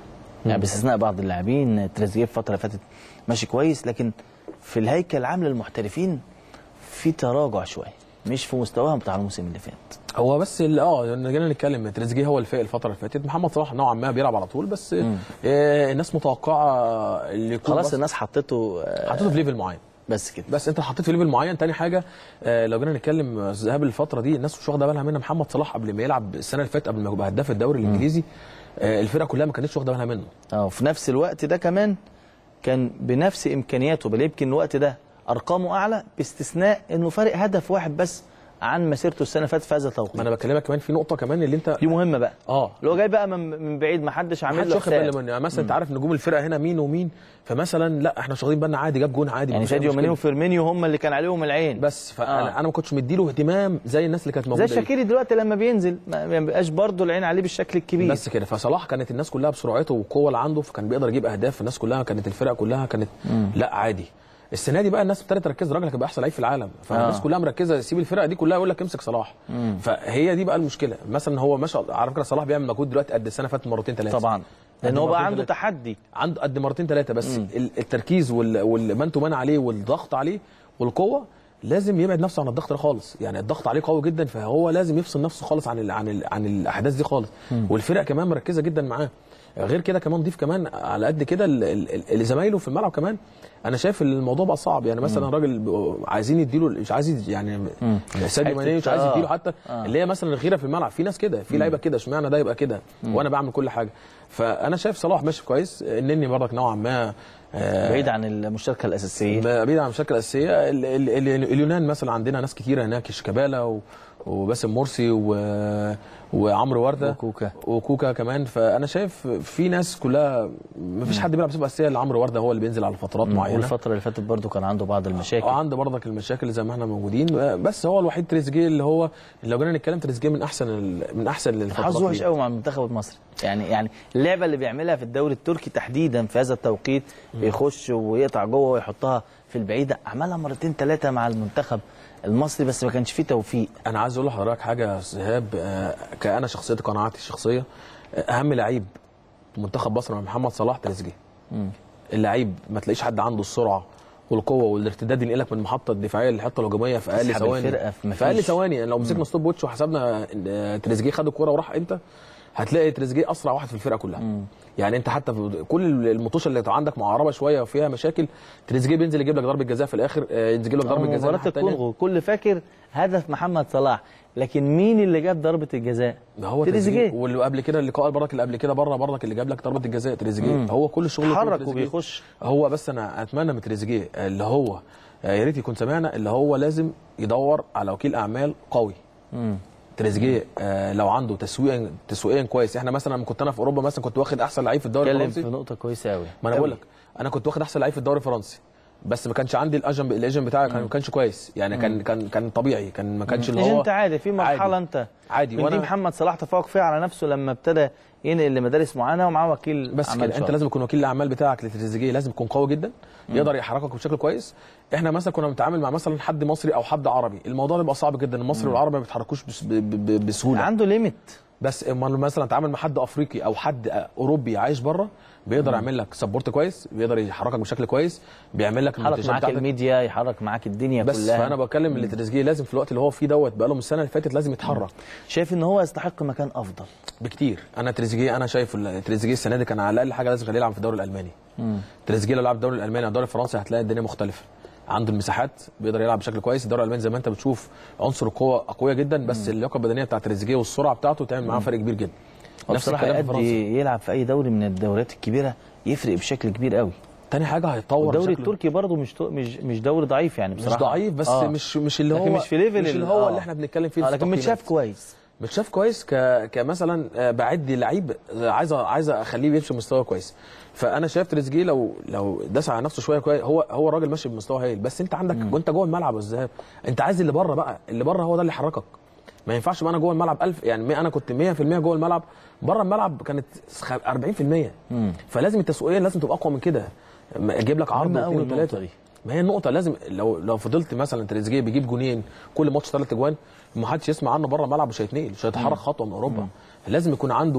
يعني باستثناء بعض اللاعبين. تريزيجيه الفتره اللي فاتت ماشي كويس، لكن في الهيكل العام للمحترفين في تراجع شويه، مش في مستواهم بتاع الموسم اللي فات. هو بس اه جينا نتكلم تريزيجيه هو الفائق الفتره اللي فاتت، محمد صلاح نوعا ما بيلعب على طول، بس آه الناس متوقعه اللي يكون خلاص الناس حطيته آه حطيته في ليفل معين بس كده. بس انت حطيت في ليفل معين. تاني حاجه آه لو جينا نتكلم ذهاب الفتره دي الناس مش واخده بالها منها. محمد صلاح قبل ما يلعب السنه اللي فاتت قبل ما يبقى هداف الدوري الانجليزي آه الفرقه كلها ما كانتش واخده بالها منه. اه وفي نفس الوقت ده كمان كان بنفس امكانياته، بل يمكن الوقت ده ارقامه اعلى باستثناء انه فارق هدف واحد بس عن مسيرته السنه اللي فاتت في هذا التوقيت. ما انا بكلمك كمان في نقطه كمان اللي انت دي مهمه بقى. اه اللي هو جاي بقى من, من بعيد، ما حدش عامل له حساب. يعني مثلا انت عارف نجوم الفرقه هنا مين ومين، فمثلا لا احنا مش واخدين بالنا، عادي جاب جون عادي، يعني ساديو ماني وفيرمينيو هم اللي كان عليهم العين بس. فانا آه. انا ما كنتش مديله اهتمام زي الناس اللي كانت موجوده، زي شاكيري دلوقتي لما بينزل ما بيبقاش برضه العين عليه بالشكل الكبير بس كده. فصلاح كانت الناس كلها بسرعته والقوه اللي عنده فكان بيقدر يجيب اهداف، الناس كلها كانت الفرقه كلها كانت مم. لا عادي. السنه دي بقى الناس ابتدت تركز، راجلك هيبقى احسن لعيب في العالم، فالناس آه. كلها مركزه سيب الفرقه دي كلها يقول لك امسك صلاح. مم. فهي دي بقى المشكله. مثلا هو ما شاء الله على فكره صلاح بيعمل مجهود دلوقتي قد السنه فاتت مرتين ثلاثه طبعا، لان هو بقى عنده تلاتة. تحدي عنده قد مرتين ثلاثه، بس مم. التركيز والمان تو مان عليه والضغط عليه والقوه لازم يبعد نفسه عن الضغط ده خالص. يعني الضغط عليه قوي جدا، فهو لازم يفصل نفسه خالص عن ال عن ال عن الاحداث دي خالص. مم. والفرق كمان مركزه جدا معاه. غير كده كمان ضيف كمان على قد كده اللي زمايله في الملعب كمان. انا شايف الموضوع بقى صعب. يعني مثلا راجل عايزين يديله، مش عايز يعني ساديو ماني مش عايز يديله حتى آه. اللي هي مثلا الغيره في الملعب. في ناس كده، في لعيبه كده، اشمعنى ده يبقى كده وانا بعمل كل حاجه. فانا شايف صلاح ماشي كويس، انني برضك نوعا ما آه بعيد عن المشاركه الاساسيه، بعيد عن المشاركه الاساسيه. ال ال ال اليونان مثلا عندنا ناس كتيره هناك، شيكابالا وباسم مرسي و وعمرو ورده وكوكا وكوكا كمان. فانا شايف في ناس كلها ما فيش حد بيلعب بصفه اساسيه الا عمرو ورده، هو اللي بينزل على فترات معينه. والفتره اللي فاتت برده كان عنده بعض المشاكل، عنده برضك المشاكل زي ما احنا موجودين. بس هو الوحيد تريزيجيه اللي هو لو جينا نتكلم تريزيجيه من احسن من احسن الفترات. حظه وحش قوي مع المنتخب المصري. يعني يعني اللعبه اللي بيعملها في الدوري التركي تحديدا في هذا التوقيت، بيخش ويقطع جوه ويحطها في البعيده، عملها مرتين ثلاثه مع المنتخب المصري بس ما كانش فيه توفيق. انا عايز اقول لحضرتك حاجه يا سهاب، كأنا شخصيتي قناعاتي الشخصيه، اهم لعيب منتخب مصر مع محمد صلاح تريزيجيه. اللعيب ما تلاقيش حد عنده السرعه والقوه والارتداد ينقلك من المحطه الدفاعيه للحته الهجوميه في اقل ثواني. في اقل ثواني يعني لو مسكنا ستوب ووتش وحسبنا تريزيجيه خد الكوره وراح امتى، هتلاقي تريزيجيه اسرع واحد في الفرقه كلها. مم. يعني انت حتى في كل المطوشه اللي عندك معربه شويه وفيها مشاكل، تريزيجيه بينزل يجيب لك ضربه جزاء في الاخر، يجيب لك ضربه جزاء. مباراه الكونغو كل فاكر هدف محمد صلاح، لكن مين اللي جاب ضربه الجزاء؟ هو تريزيجيه. واللي قبل كده اللقاء برضك اللي قبل كده بره برضك اللي جاب لك ضربه الجزاء تريزيجيه. هو كل الشغل حرك وبيخش. هو بس انا اتمنى من تريزيجيه اللي هو يا ريت يكون سمعنا، اللي هو لازم يدور على وكيل اعمال قوي. امم تريزيجيه آه لو عنده تسويق تسويقيا كويس. احنا مثلا لما كنت انا في اوروبا مثلا كنت واخد احسن لعيب في الدوري الفرنسي. في نقطه كويسه قوي. ما انا بقول لك انا كنت واخد احسن لعيب في الدوري الفرنسي، بس ما كانش عندي الاجن الاجن بتاعي كان ما كانش كويس. يعني كان كان كان طبيعي، كان ما كانش اللي هو انت عادي في مرحله عادي. انت عادي. وانا محمد صلاح تفوق فيها على نفسه لما ابتدى ينقل لمدارس معينه ومعاه وكيل بس كده. انت لازم يكون وكيل الاعمال بتاعك لتريزيجيه لازم يكون قوي جدا، يقدر يحركك بشكل كويس. احنا مثلا كنا بنتعامل مع مثلا حد مصري او حد عربي، الموضوع بيبقى صعب جدا. المصري والعربي ما بيتحركوش بسهوله، عنده ليميت. بس مثلا تعامل مع حد افريقي او حد اوروبي عايش بره، بيقدر يعمل لك سبورت كويس، بيقدر يحركك بشكل كويس، بيعمل لك يحرك معاك الميديا، يحرك معاك الدنيا بس كلها. بس فانا بتكلم اللي تريزيجيه لازم في الوقت اللي هو فيه دوت بقى له من السنه اللي فاتت لازم يتحرك. شايف ان هو يستحق مكان افضل بكتير. انا تريزيجيه انا شايف تريزيجيه السنه دي كان على الاقل حاجه لازم يلعب في الدوري الالماني. تريزيجيه لو لعب الدوري الالماني او الدوري الفرنسي هتلاقي الدنيا مختلفه. عنده المساحات، بيقدر يلعب بشكل كويس. الدوري الالماني زي ما انت بتشوف عنصر القوه قويه جدا، بس اللياقه البدنيه بتاعت تريزيجيه والسرعه بتاعته تعمل معاه فرق كبير جدا. نفس الكلام يقدر يلعب في اي دوري من الدوريات الكبيره، يفرق بشكل كبير قوي. تاني حاجه هيتطور. الدوري التركي برضه مش مش مش دوري ضعيف يعني بصراحه، مش ضعيف بس آه. مش مش اللي هو مش في ليفل مش اللي هو آه. اللي احنا بنتكلم فيه. آه لكن متشاف كويس، متشاف كويس ك كمثلا بعد لعيب عايز عايز اخليه يمشي بمستوى كويس. فانا شايف تريزيجيه لو لو داس على نفسه شويه كويس، هو هو راجل ماشي بمستوى هايل. بس انت عندك مم. وانت جوه الملعب والذهاب انت عايز اللي بره بقى، اللي بره هو ده اللي يحركك. ما ينفعش بقى انا جوه الملعب ألف يعني انا كنت مية في المية جوه الملعب، بره الملعب كانت أربعين في المية. مم. فلازم التسويقيه لازم تبقى اقوى من كده، اجيب لك عرض واثنين وثلاثه. ما هي النقطه لازم لو لو فضلت مثلا تريزيجيه بيجيب جونين كل ماتش ثلاث اجوان، ما حدش يسمع عنه بره الملعب، مش هيتنقل، مش هيتحرك خطوه من اوروبا. مم. لازم يكون عنده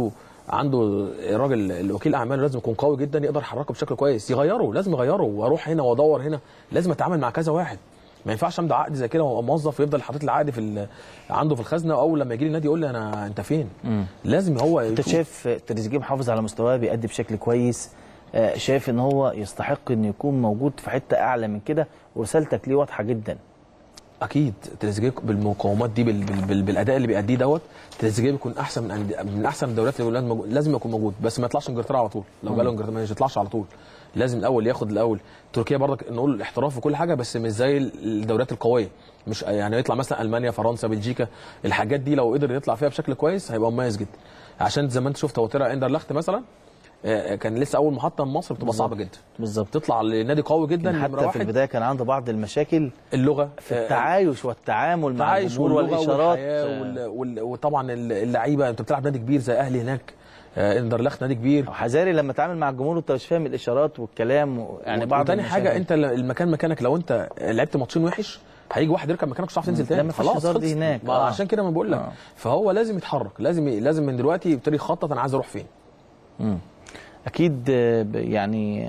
عنده راجل الوكيل اعماله لازم يكون قوي جدا يقدر يحركه بشكل كويس، يغيره لازم يغيره، واروح هنا وادور هنا، لازم اتعامل مع كذا واحد. ما ينفعش امضي عقد زي كده وابقى موظف ويفضل حاطط لي عقد في عنده في الخزنه، واول لما يجي لي النادي يقول لي انا انت فين؟ مم. لازم هو انت شايف تريزيجيه محافظ على مستواه، بيأدي بشكل كويس، شايف ان هو يستحق ان يكون موجود في حته اعلى من كده، ورسالتك ليه واضحه جدا. اكيد تريزيجيه بالمقاومات دي بال بال بالاداء اللي بيأديه دوت، تريزيجيه بيكون احسن من من احسن الدوريات اللي لازم يكون موجود، بس ما يطلعش انجلترا على طول. لو جاله انجلترا ما يطلعش على طول، لازم الاول ياخد الاول تركيا برضك نقول الاحتراف وكل حاجه، بس مش زي الدوريات القويه، مش يعني يطلع مثلا المانيا فرنسا بلجيكا، الحاجات دي لو قدر يطلع فيها بشكل كويس هيبقى مميز جدا. عشان زي ما انت شفت هو طلع اندرلخت مثلا، كان لسه اول محطه من مصر، بتبقى صعبه جدا بالظبط، تطلع لنادي قوي جدا. حتى في البدايه كان عنده بعض المشاكل، اللغه في التعايش والتعامل مع الجمهور والاشارات، وطبعا اللعيبه، انت بتلعب نادي كبير زي اهلي هناك، اندرلخت نادي كبير، حذاري لما تتعامل مع الجمهور وانت مش فاهم الاشارات والكلام و... يعني بعض. وتاني حاجه انت المكان مكانك، لو انت لعبت ماتشين وحش هيجي واحد يركب مكانك مش هتعرف تنزل تاني، خلاص دي هناك. آه. عشان كده ما بقول لك آه. فهو لازم يتحرك، لازم لازم من دلوقتي يبتدي يخطط انا عايز اروح فين. امم اكيد يعني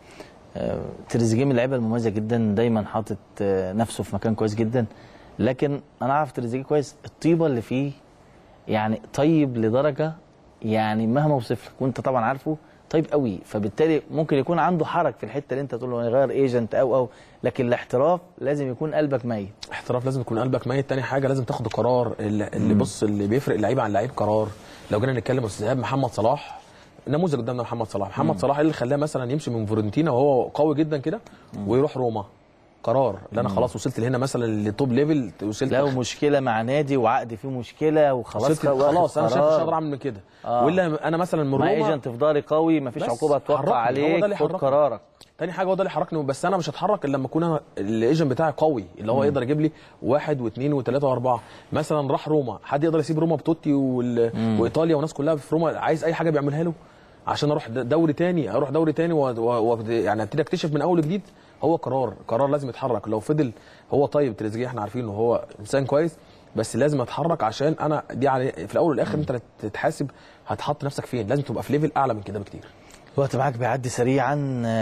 تريزيجيه من اللعيبه المميزه جدا، دايما حاطط نفسه في مكان كويس جدا، لكن انا اعرف تريزيجيه كويس، الطيبه اللي فيه يعني طيب لدرجه يعني مهما اوصف لك، وانت طبعا عارفه طيب قوي، فبالتالي ممكن يكون عنده حرج في الحته اللي انت تقول له يغير ايجنت او او لكن الاحتراف لازم يكون قلبك ميت. احتراف لازم يكون قلبك ميت. تاني حاجه لازم تاخد القرار اللي, اللي بص اللي بيفرق اللعيبه عن اللعيب قرار. لو جينا نتكلم استاذ محمد صلاح، نموذج قدامنا محمد صلاح، محمد صلاح اللي خلاه مثلا يمشي من فيورنتينا وهو قوي جدا كده ويروح روما، قرار اللي انا خلاص وصلت لهنا مثلا لتوب ليفل، وصلت لو مشكله مع نادي وعقد فيه مشكله وخلاص خلاص انا شايف مش هقدر اعمل من كده آه. ولا انا مثلا من روما مع ايجنت في ضهري قوي مفيش عقوبه توقع عليك، خد قرارك. تاني حاجه هو ده اللي حركني، بس انا مش هتحرك الا لما اكون انا الايجنت بتاعي قوي، اللي هو مم. يقدر يجيب لي واحد واثنين وثلاثه واربعه. مثلا راح روما، حد يقدر يسيب روما بتوتي وال... وايطاليا والناس كلها في روما عايز اي حاجه بيعملها له عشان اروح دوري تاني، اروح دوري تاني و... و... يعني ابتدي اكتشف من اول جديد. هو قرار قرار لازم يتحرك. لو فضل هو طيب تريزيجيه احنا عارفين انه هو انسان كويس، بس لازم اتحرك عشان انا دي على في الاول والاخر انت تتحاسب هتحط نفسك فين، لازم تبقى في ليفل اعلى من كده بكتير. الوقت معاك بيعدي سريعا،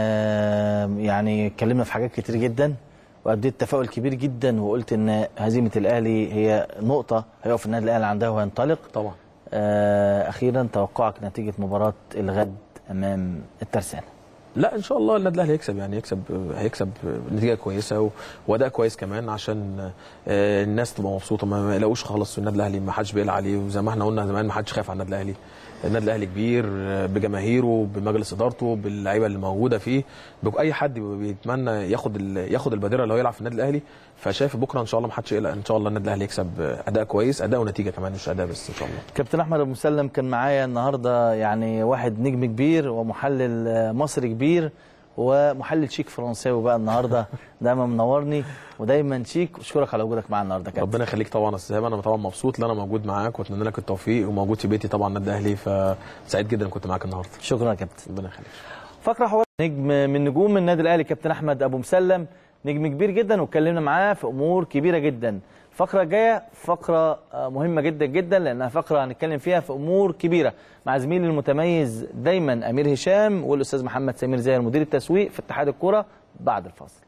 يعني اتكلمنا في حاجات كتير جدا واديت تفاؤل كبير جدا، وقلت ان هزيمه الاهلي هي نقطه هيقف النادي الاهلي عندها وينطلق. طبعا. اخيرا توقعك نتيجه مباراه الغد امام الترسانه؟ لا ان شاء الله النادي الاهلي هيكسب، يعني يكسب هيكسب نتيجه كويسه واداء كويس كمان، عشان الناس تبقى مبسوطه، ما يلاقوش خالص النادي الاهلي ما حدش بيقلق عليه، وزي ما احنا قلنا زمان ما حدش خايف على النادي الاهلي. النادي الاهلي كبير بجماهيره بمجلس ادارته باللعيبه اللي موجوده فيه، باي حد بيتمنى ياخد ياخد البادره اللي هو يلعب في النادي الاهلي. فشايف بكره ان شاء الله ما حدش يقلق، ان شاء الله النادي الاهلي يكسب اداء كويس، اداء ونتيجه كمان مش اداء بس ان شاء الله. كابتن احمد ابو مسلم كان معايا النهارده، يعني واحد نجم كبير ومحلل مصري كبير ومحلل شيك فرنساوي بقى النهارده، دايما منورني ودايما شيك، واشكرك على وجودك معانا النهارده كابتن. ربنا يخليك طبعا يا استاذ هبه، انا طبعا مبسوط ان انا موجود معاك واتمنى لك التوفيق، وموجود في بيتي طبعا النادي الاهلي، فسعيد جدا كنت معاك النهارده. شكرا يا كابتن. ربنا يخليك. فقره حوار نجم من نجوم النادي الاهلي كابتن احمد ابو مسلم، نجم كبير جدا واتكلمنا معاه في امور كبيره جدا. الفقره الجايه فقره مهمه جدا جدا، لانها فقره هنتكلم فيها في امور كبيره مع زميلي المتميز دايما امير هشام والاستاذ محمد سمير زاهر مدير التسويق في اتحاد الكوره بعد الفاصل.